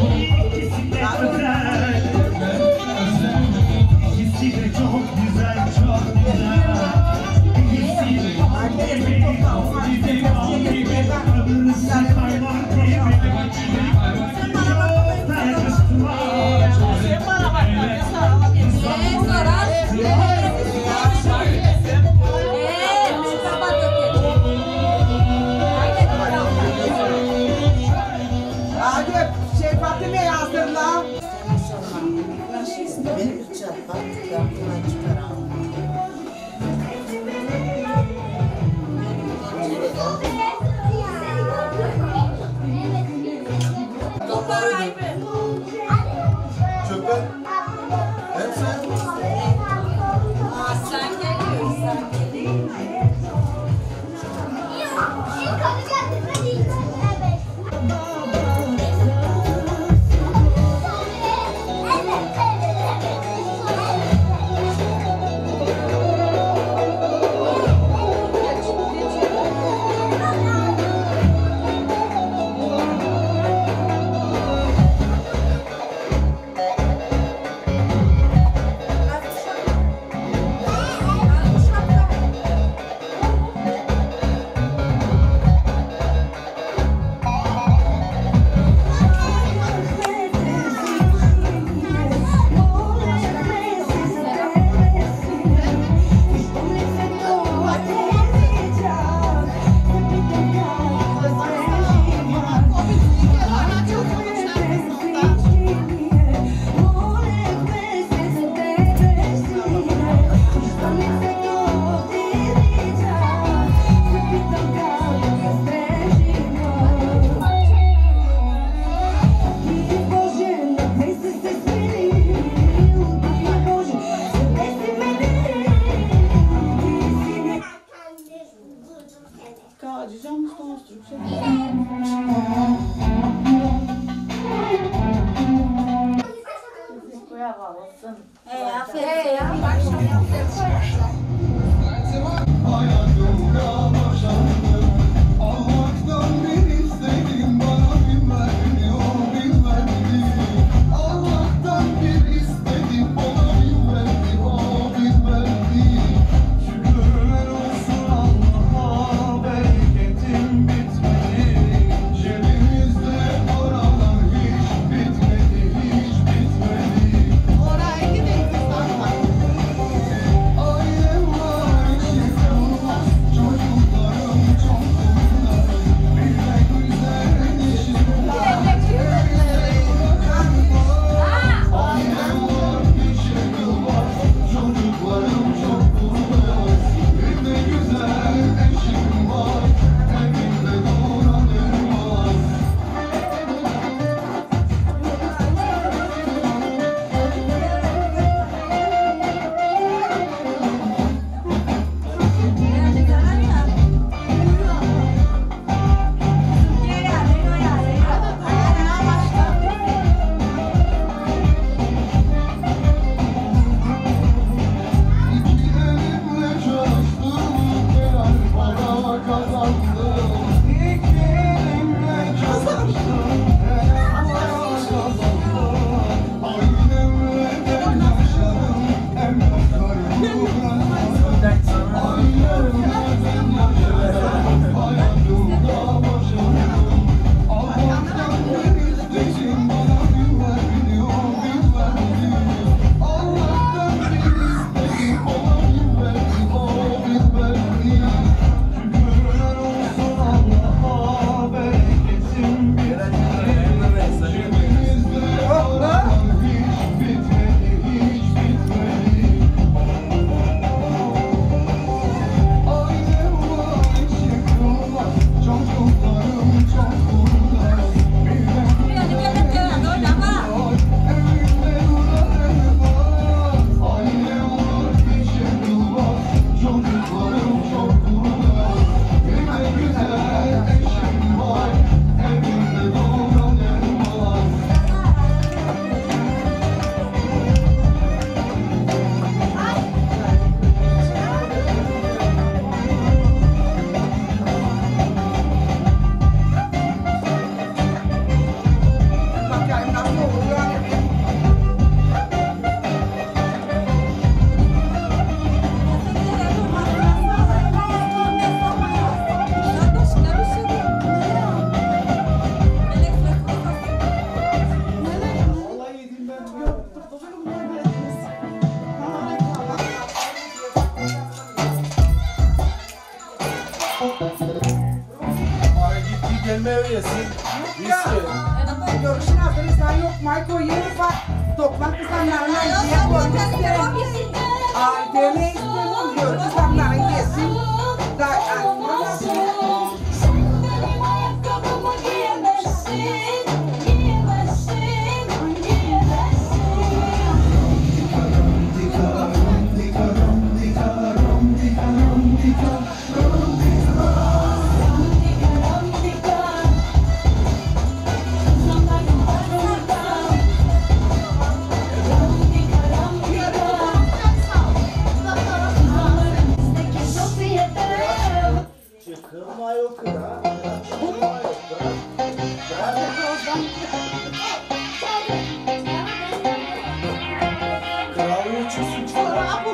İkisi de özel. İkisi de çok güzel, çok güzel. İkisi de bal gibi, bal gibi, bal gibi. Öbürüsü kaymak gibi. Çok da yakıştılar. Sen bana bak, ben sana alamıyorum. Hadi Fatime'yi hazırla. Benim üç çarpar, ben buradan çıkaram. Çöpe. Hep sen. Sen geliyorsun, sen Oraya gidelim kızlar. bastır sen yok Mayko yeri var. Toplan kızlarlarına diye koymuşsun. Ay deme istemiyorum diyor kızlarlara yesin. Çıkılma yok ya. Kralı uçusun çıkar.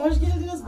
Hoş geldiniz.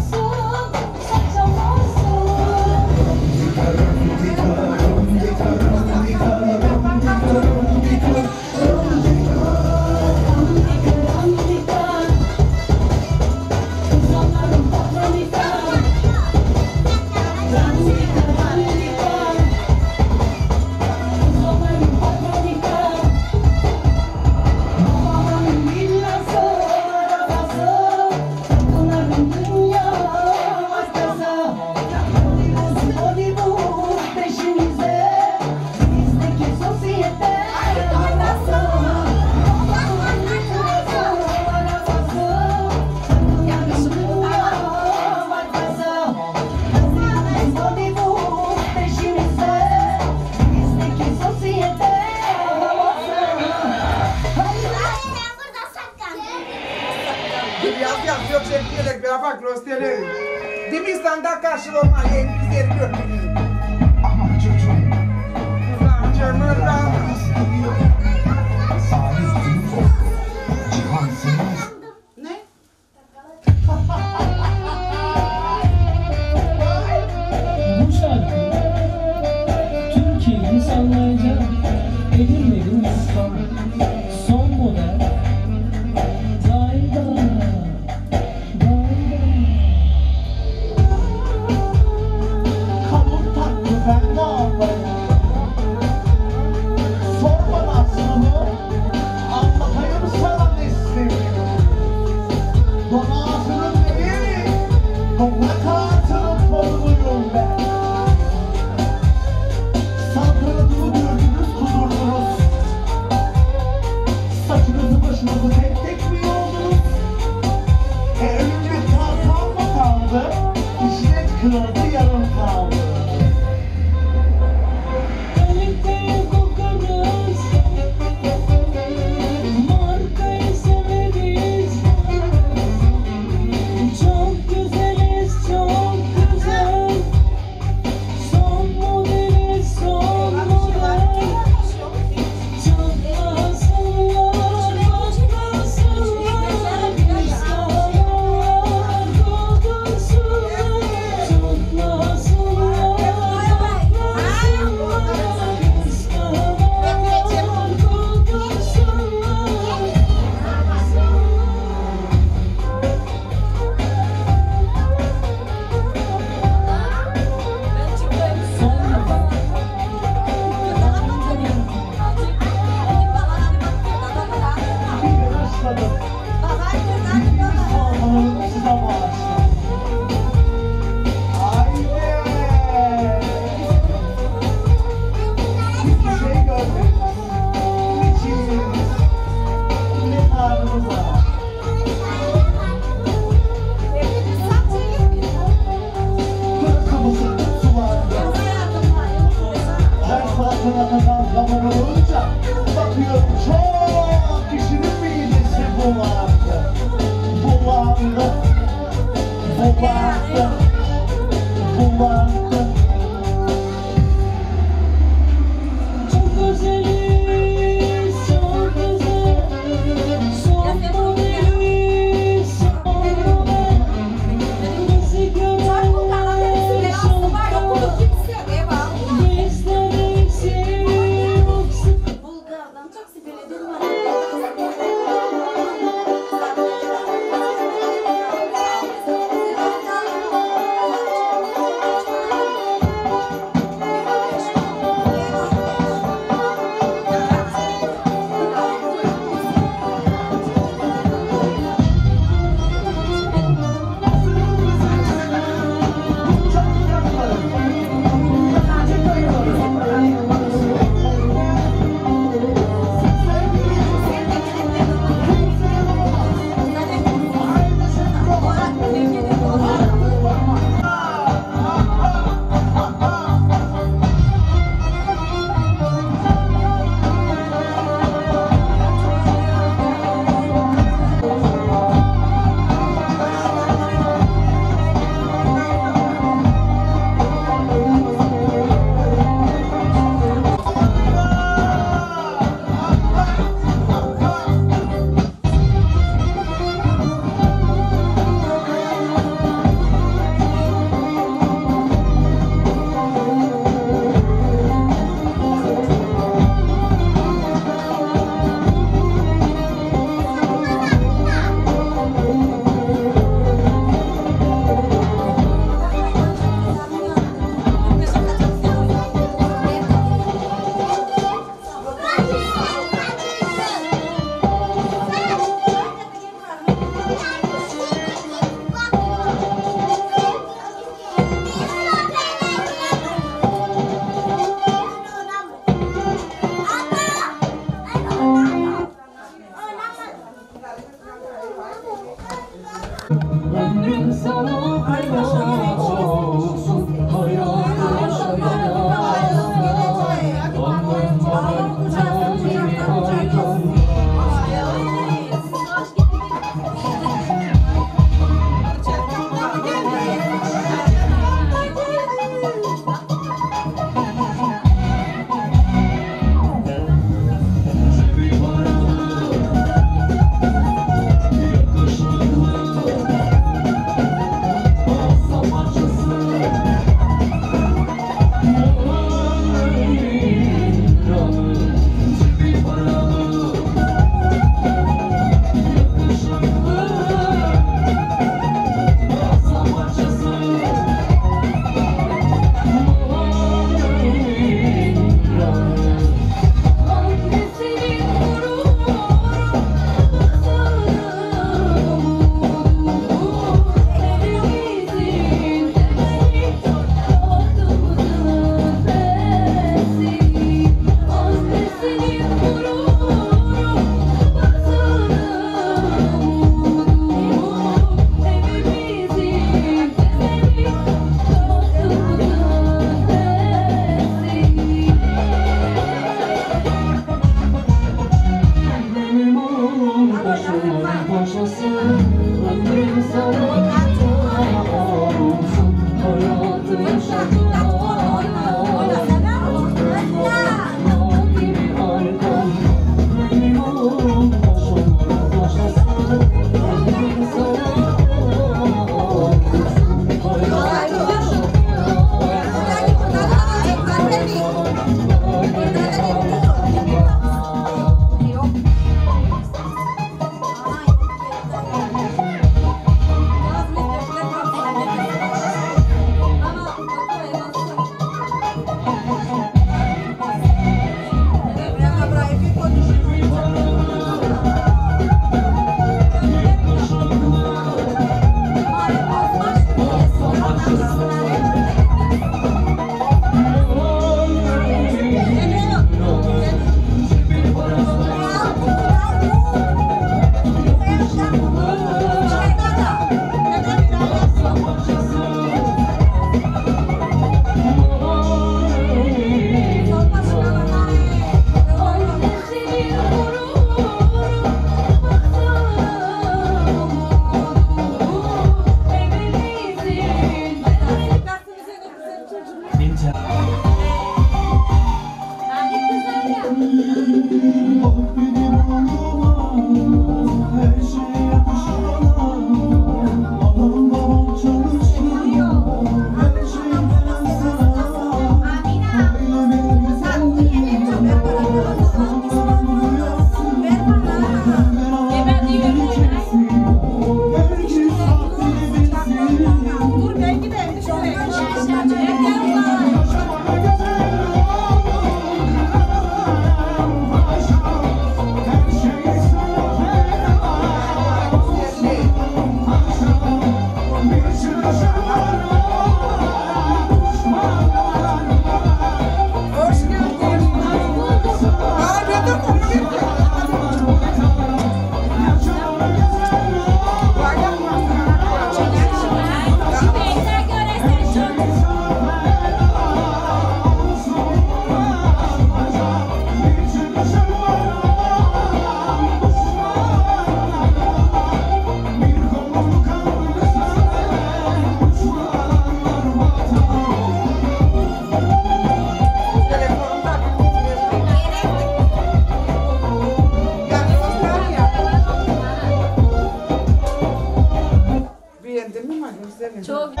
Çok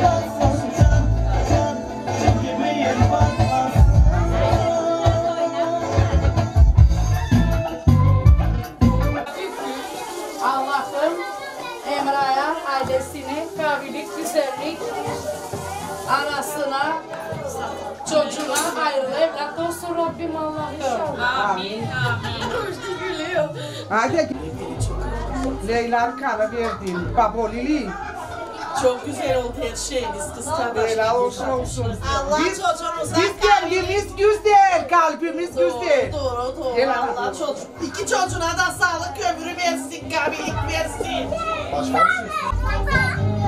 Oyna. hayırlı evlat olsun Rabbim Allah'ım. Amin. Gülüyor. Hadi. Leyla kana verdim. Babo Lili. Çok güzel oldu her şeyiniz kız kardeşim. Leyla olsun olsun. Allah çocuğunuzdan Biz kendimiz güzel, kalbimiz güzel. Doğru. Gel Allah çocuk. İki çocuğuna da sağlık ömrü versin, kabilik versin. Başka bir şey.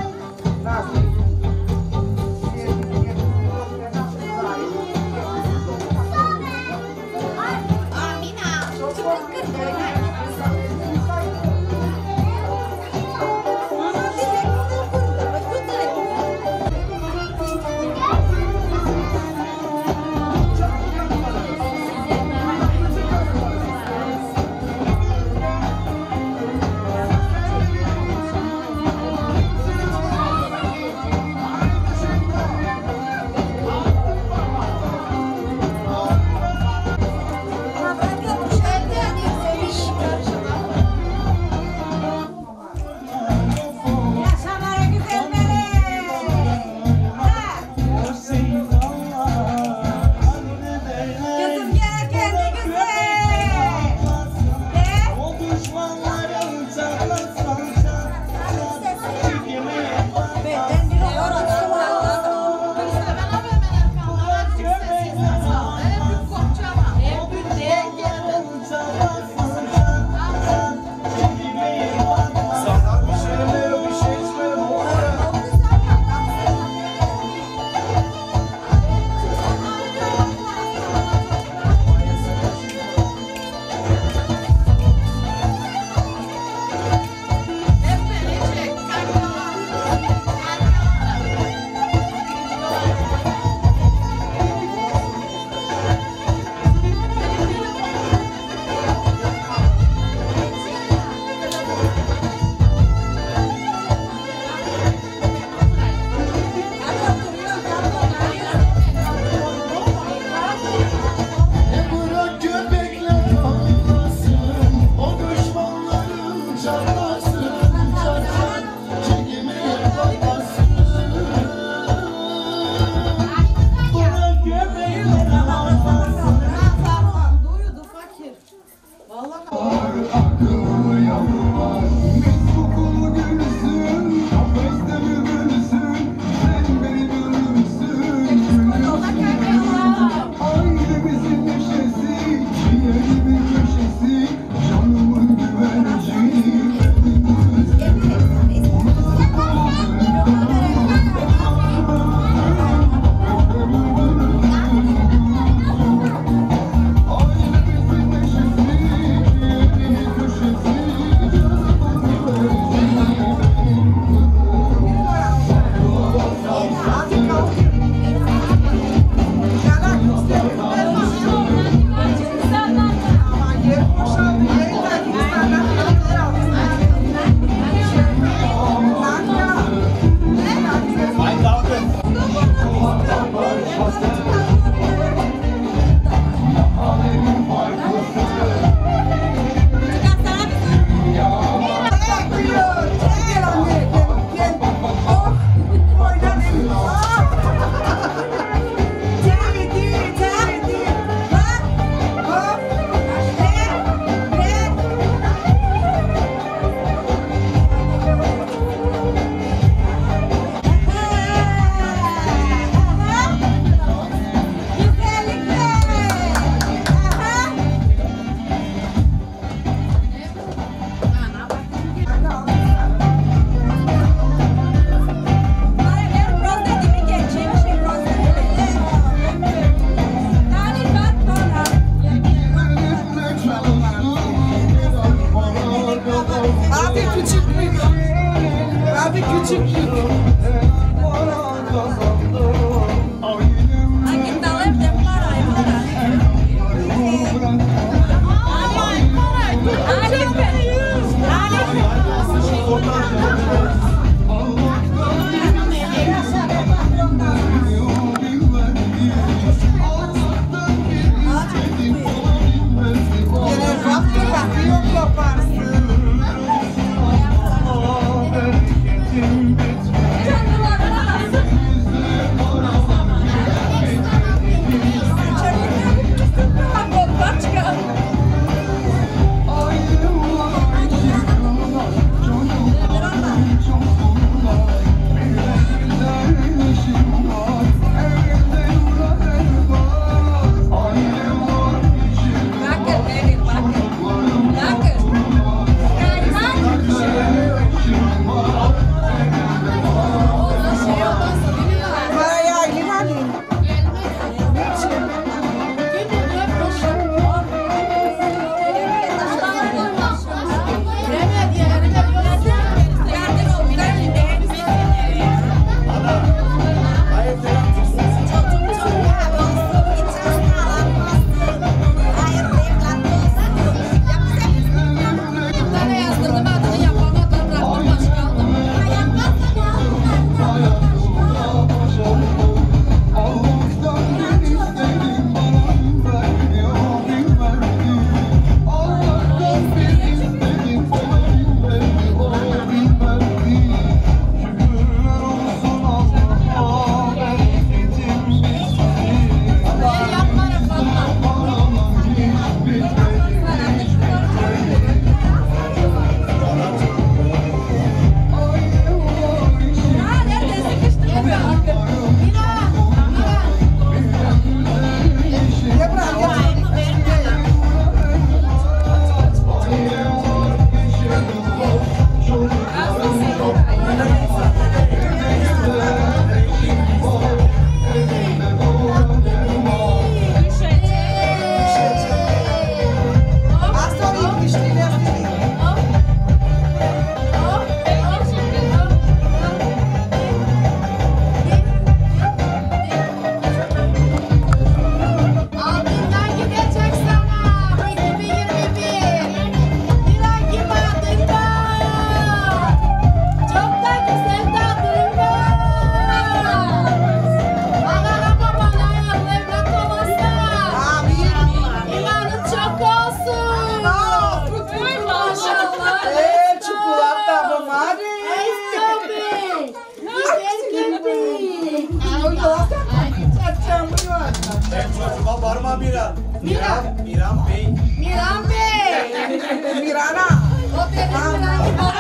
Var mı Miran? Miran. Miran Bey. Miran Bey. Mirana. O benim Miran.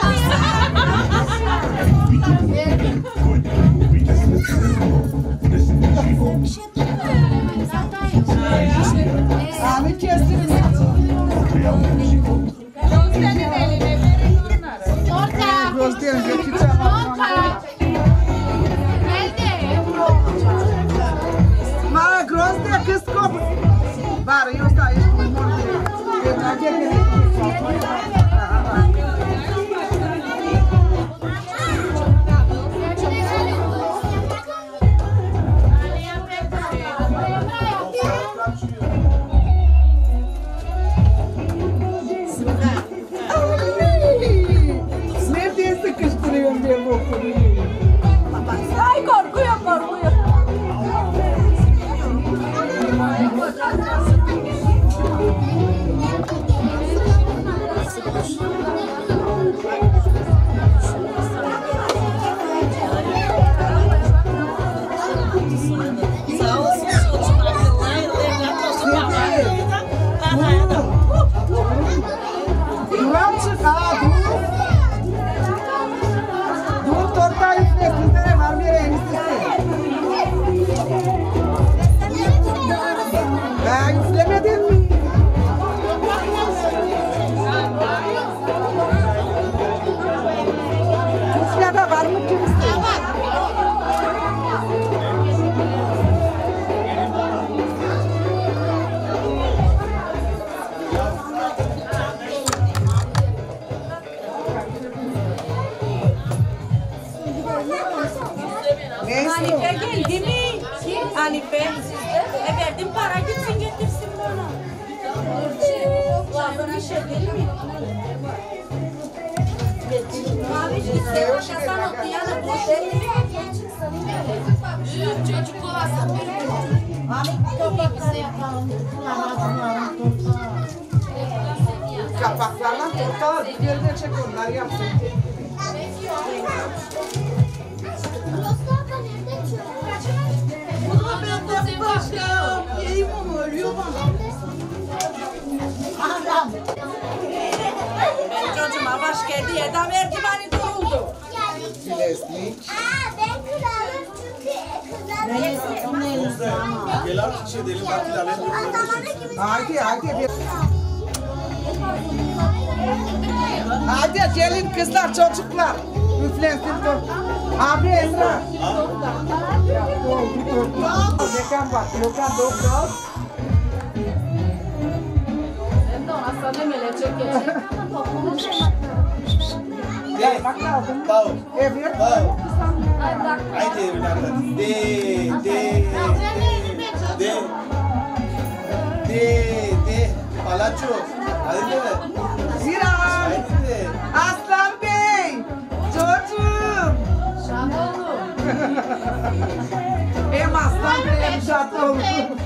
Abi kestiniz. Gözlerin eline verin bunları. Orta. Gözlerin götüreceğim. Orta. Nerede? Ma grozde kız kop. Var yoksa iş bulmam. Nerede sıkıştırıyorum diye bu konuyu. Ay korkuyor korkuyor. Sağ olsun çocuğum akıllı. Evlatlaşım Duran çık ha dur. Dur torta üstüne sizlere var bir enstisi. Ben üflemedin mi? Üfleme var mı kimse? Hanife geldi mi? Hanife. Verdim para gitsin getirsin bana. Lazım bir şey değil mi? Abi gitsin başasan okuyana boş çocuk kovasın. Abi toprakları yapalım. Kapaklarla torta yerine çek onlar yapsın. Benim çocuğuma baş geldi yerden verdi beni duruldu. Bilesnik. Ben kralım çünkü kızlar Gel artık şey edelim. Bak ilerleyelim. Haydi. Hadi gelin kızlar çocuklar. Üflensin dur. Abi Esra. Gökhan bak. Gökhan doktor. Ben de ona sana melecek geçecek. Gel bak lazım. Tavuk. Evet. Tavuk. Ay bırak. Haydi evladım. De. Palaço. Hadi de. Zira. Haydi de. Aslan Bey. Çocuğum. Şadoğlu. Hem Aslan Bey hem Şatoğlu.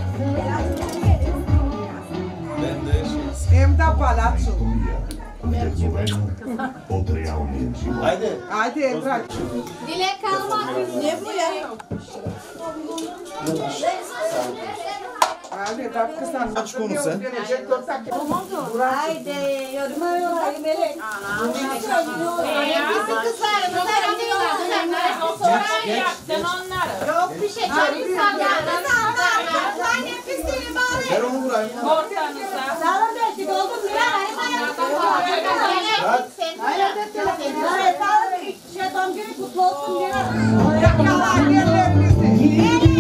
Ben de şey. Hem de Palazzo. Haydi. Haydi Emrah. Dilek kalmak. Ne bu ya? Hadi bak kızlar. Aç konu sen. Haydi yoruma yorayım melek. Bizim kızlarımız Sen onları. yok bir şey çok insanlar. Annem pisliğini bağlayın. Ver onu buraya. Ortanıza. Sağlam belki doldum ya. Doğum günü kutlu olsun diye. Yalan yerlerinizi.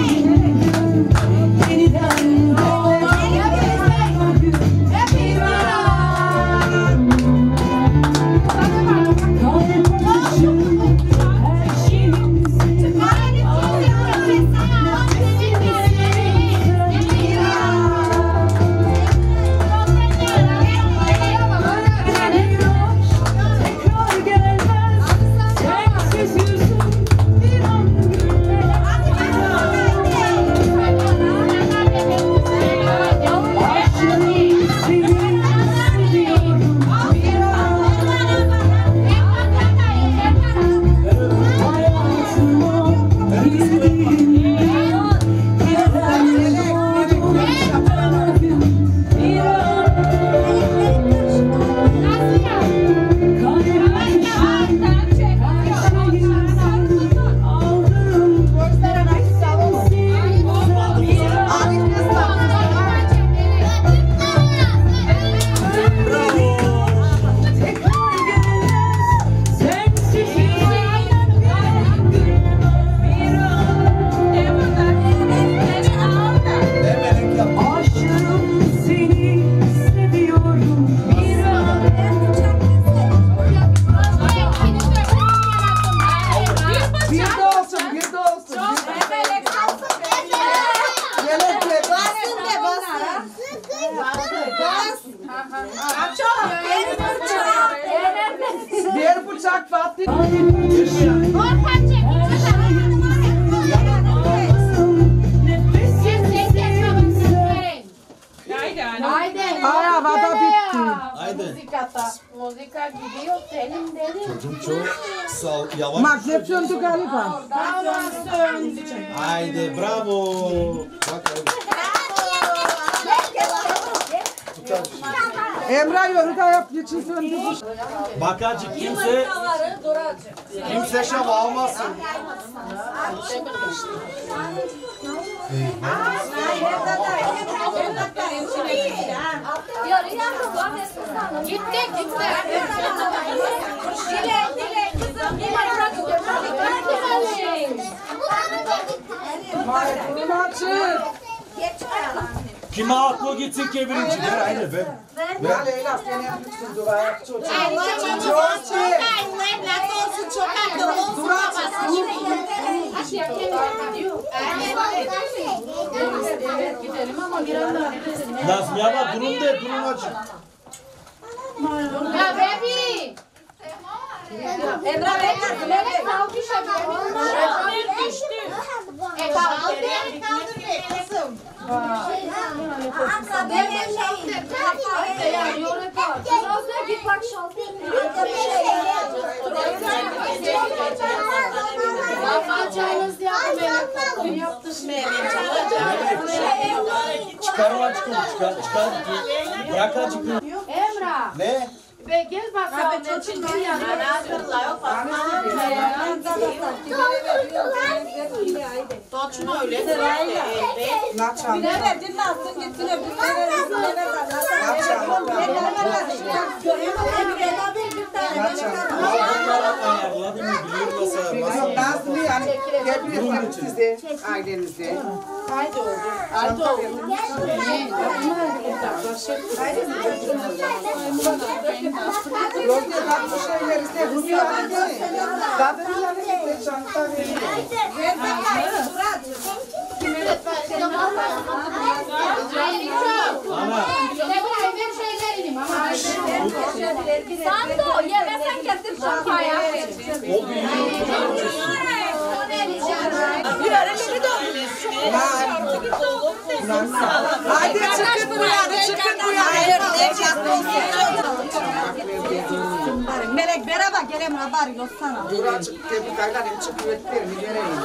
Tekrar gelmez sensiz yüzüm bir an gülmez. Bir bıçak Fatih. Haydi. Havada bitti. Haydi. Müzika gidiyor senin dedim. Çocuğum çok yavaş. Magnet söndü galiba. Haydi bravo. Bak Emrah yolu da yap geçin söndü. bak acık kimse şava almasın. Gitti. Dile kızım. Bunu açın. Kime aklı gitsin ki birinci? Ver haydi ver. Ben Leyla seni yapmışsın duvara. Çok Nazmiye ama durun de durun acık. Ya baby. Emrah bekle. Melek kaldı düştü. Kaldır kızım. Git bak Çıkar o acık onu çıkar. Bırak acık. Emrah. Ne? Ve gel bakalım. Toçma öyle. Naçan. Bilemedin nasıl gitsin Ayarladım mı biliyorum nasıl. Nazlı yani tebrik ederim size, ailenize. Haydi oldu. Haydi oldu. Yok ya bak bu şeyleri size bunu yapın. Kadınlar size çanta veriyor. Santo yemesen getir çantaya. O büyüyor. Hadi çıkın bu yana, çıkın bu yana. Melek beraber gelem haber yok sana. Dur açık tebrik ederim çıkıyor etlerini vereyim.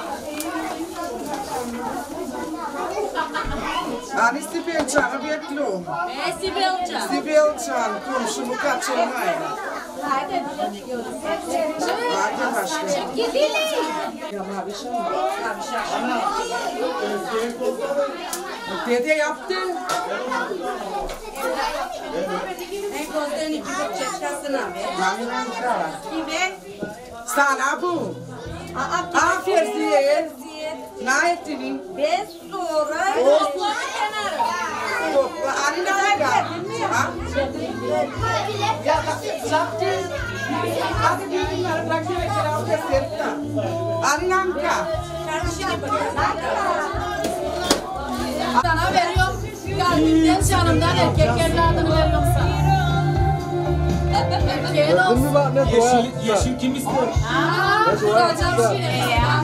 Hani Sibel Can'ı bekliyorum. Sibel Can. Sibel Can komşumu kaçırmayın. Hadi başka. Dede yaptı. Sana bu. Aferin. Ne ettin? Ben sonra Anneanne. Hadi bir bunları bırakıver kiralda sertta. Anneanne. Sana veriyorum. Kalbimden canımdan erkek evladını veriyorum sana. Erkeğin olsun. Yeşil kim ister? Tutacağım şimdi ya.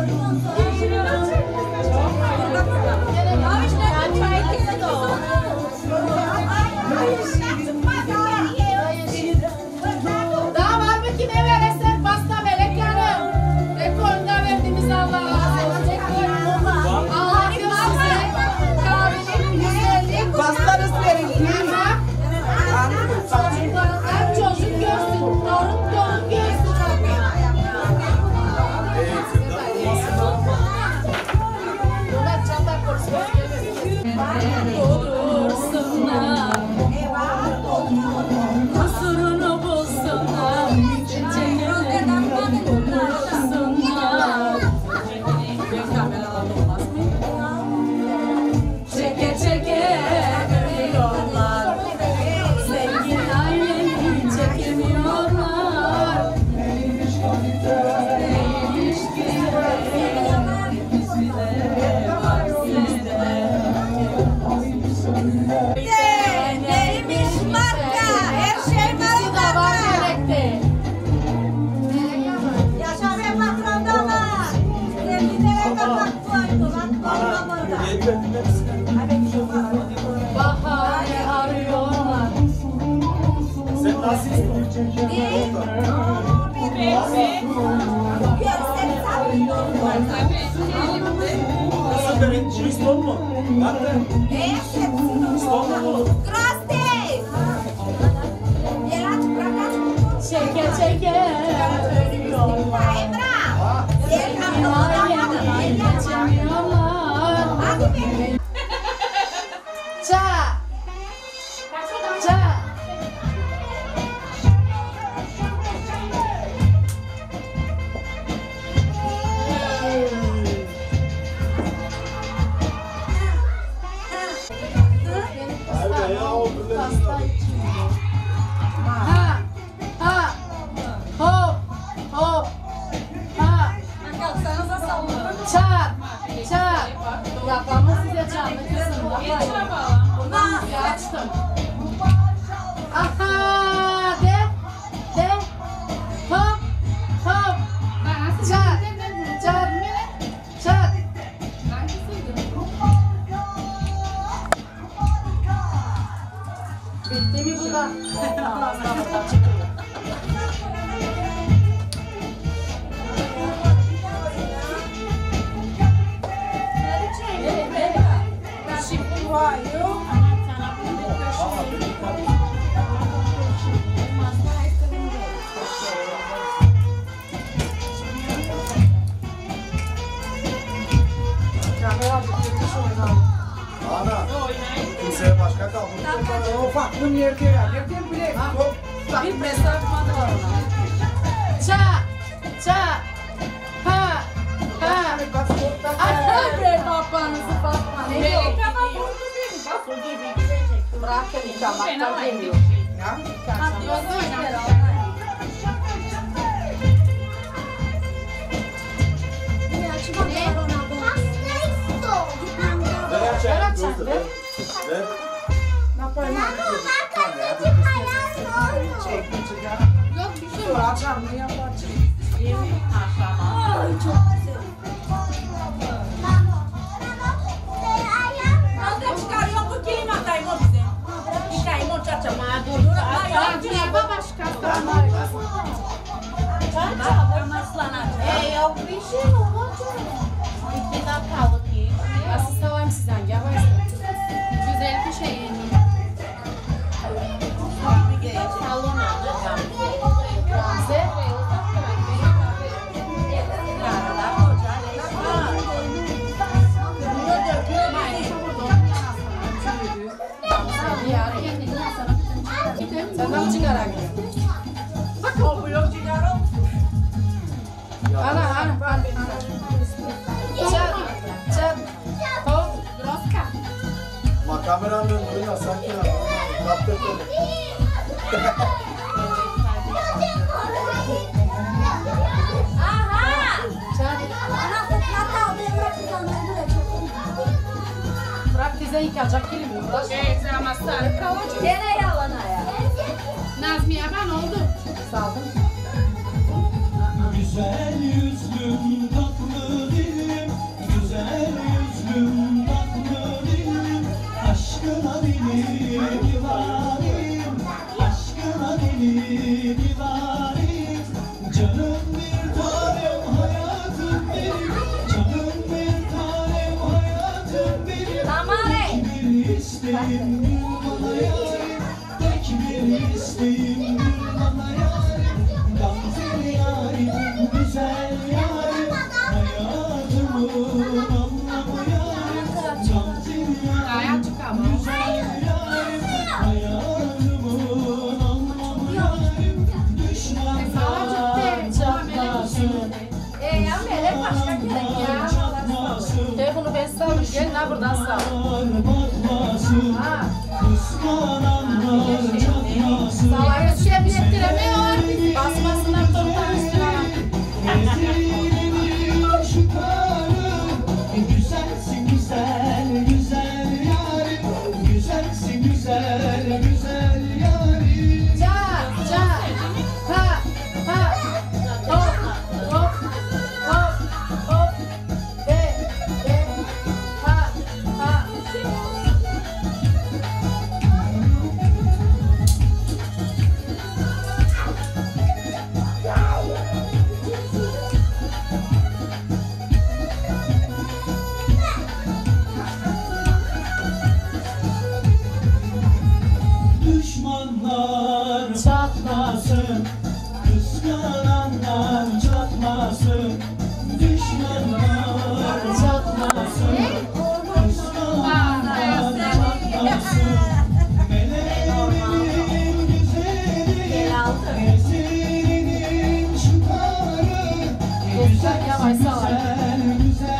Daha var mı kime verirsen basta Melek Hanım. Rekorda verdiğimiz Allah'a razı olsun. Allah size kabilik, güzellik. Bastanız verin. Hem çocuk görsün, torun görsün. Bunlar çanta korsunlar. Kusurunu bulsunlar. Çeke çeke görüyorlar. Zengin ailemi çekemiyorlar. Neymiş ki var sizde. Neymiş Nasıl benim için iston mu? Hatta. İston mu? Ana, kimseye başka kaldı. O farklı bir yer kere. Yapayım bile. Bir mesafe var ona. Ça, ça, ha, ha. Abre babanızı bakma. Ne yok? Bırak beni kamakta geliyor. Yok bir şey var. Canlı yapacağım. Ay çok güzel. Nasıl çıkarıyor bu kelime atayım o bize? Çıkayım o çarçama. Dur. Acaba başka Çarçama yok bir şey yok. 2 dakikalık iyi. Nasıl salayım sizden? Gel güzel bir şey yedim. Salona. Size? Senden çıkarak. Bak o bu yok çıkarım. Ana. Çat. Hop. Groska. Ma kameranın önüne sanki kaptırdı. Aha! Çat. Bırak bize yıkacak gibi mi? Gene yalan ya. Nazmiye ben oldu. Saldım. Güzel yüzlüm tatlı dilim, güzel yüzlüm tatlı dilim, aşkına deli divanim, aşkına deli divanim, canım bir tanem hayatım benim, canım bir tanem hayatım benim, tek bir isteğim bir bana yarim, tek bir isteğim bir bana yarim, gamzeli yarim, güzel yarim, hayatımın anlamı yarim, gamzeli yarim, güzel yarim, hayatımın anlamı yarim, düşmanlar çatlasın, Ya melek başka gerek ya. Telefonu ben saldım. Gel ne buradan sal. kıskananlar çatlasın. Salayı şey bilettiremiyor. Basmasından toptan üstüne. Ezilmiyor şu karım, güzelsin güzel, güzel yarim, güzelsin güzel, güzel yarim. Ca. Ha. Hop. Be. Ha. çatlasın, kıskananlar çatlasın, düşmanlar çatlasın, kıskananlar çatlasın. Meleğin güzeli, esirinin çıkarı, güzel yarim,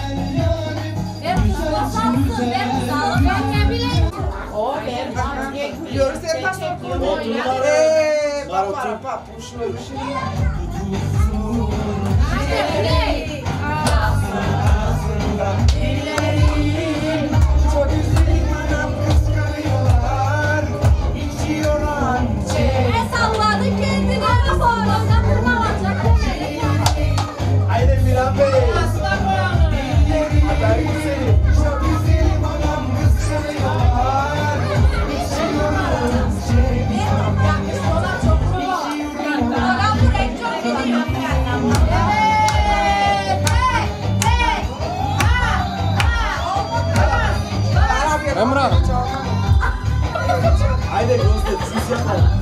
Haydi Miran Bey. Haber güzeli. Çok güzelim anam kıskanıyorlar. Emrah. Haydi Gözde siz yapalım.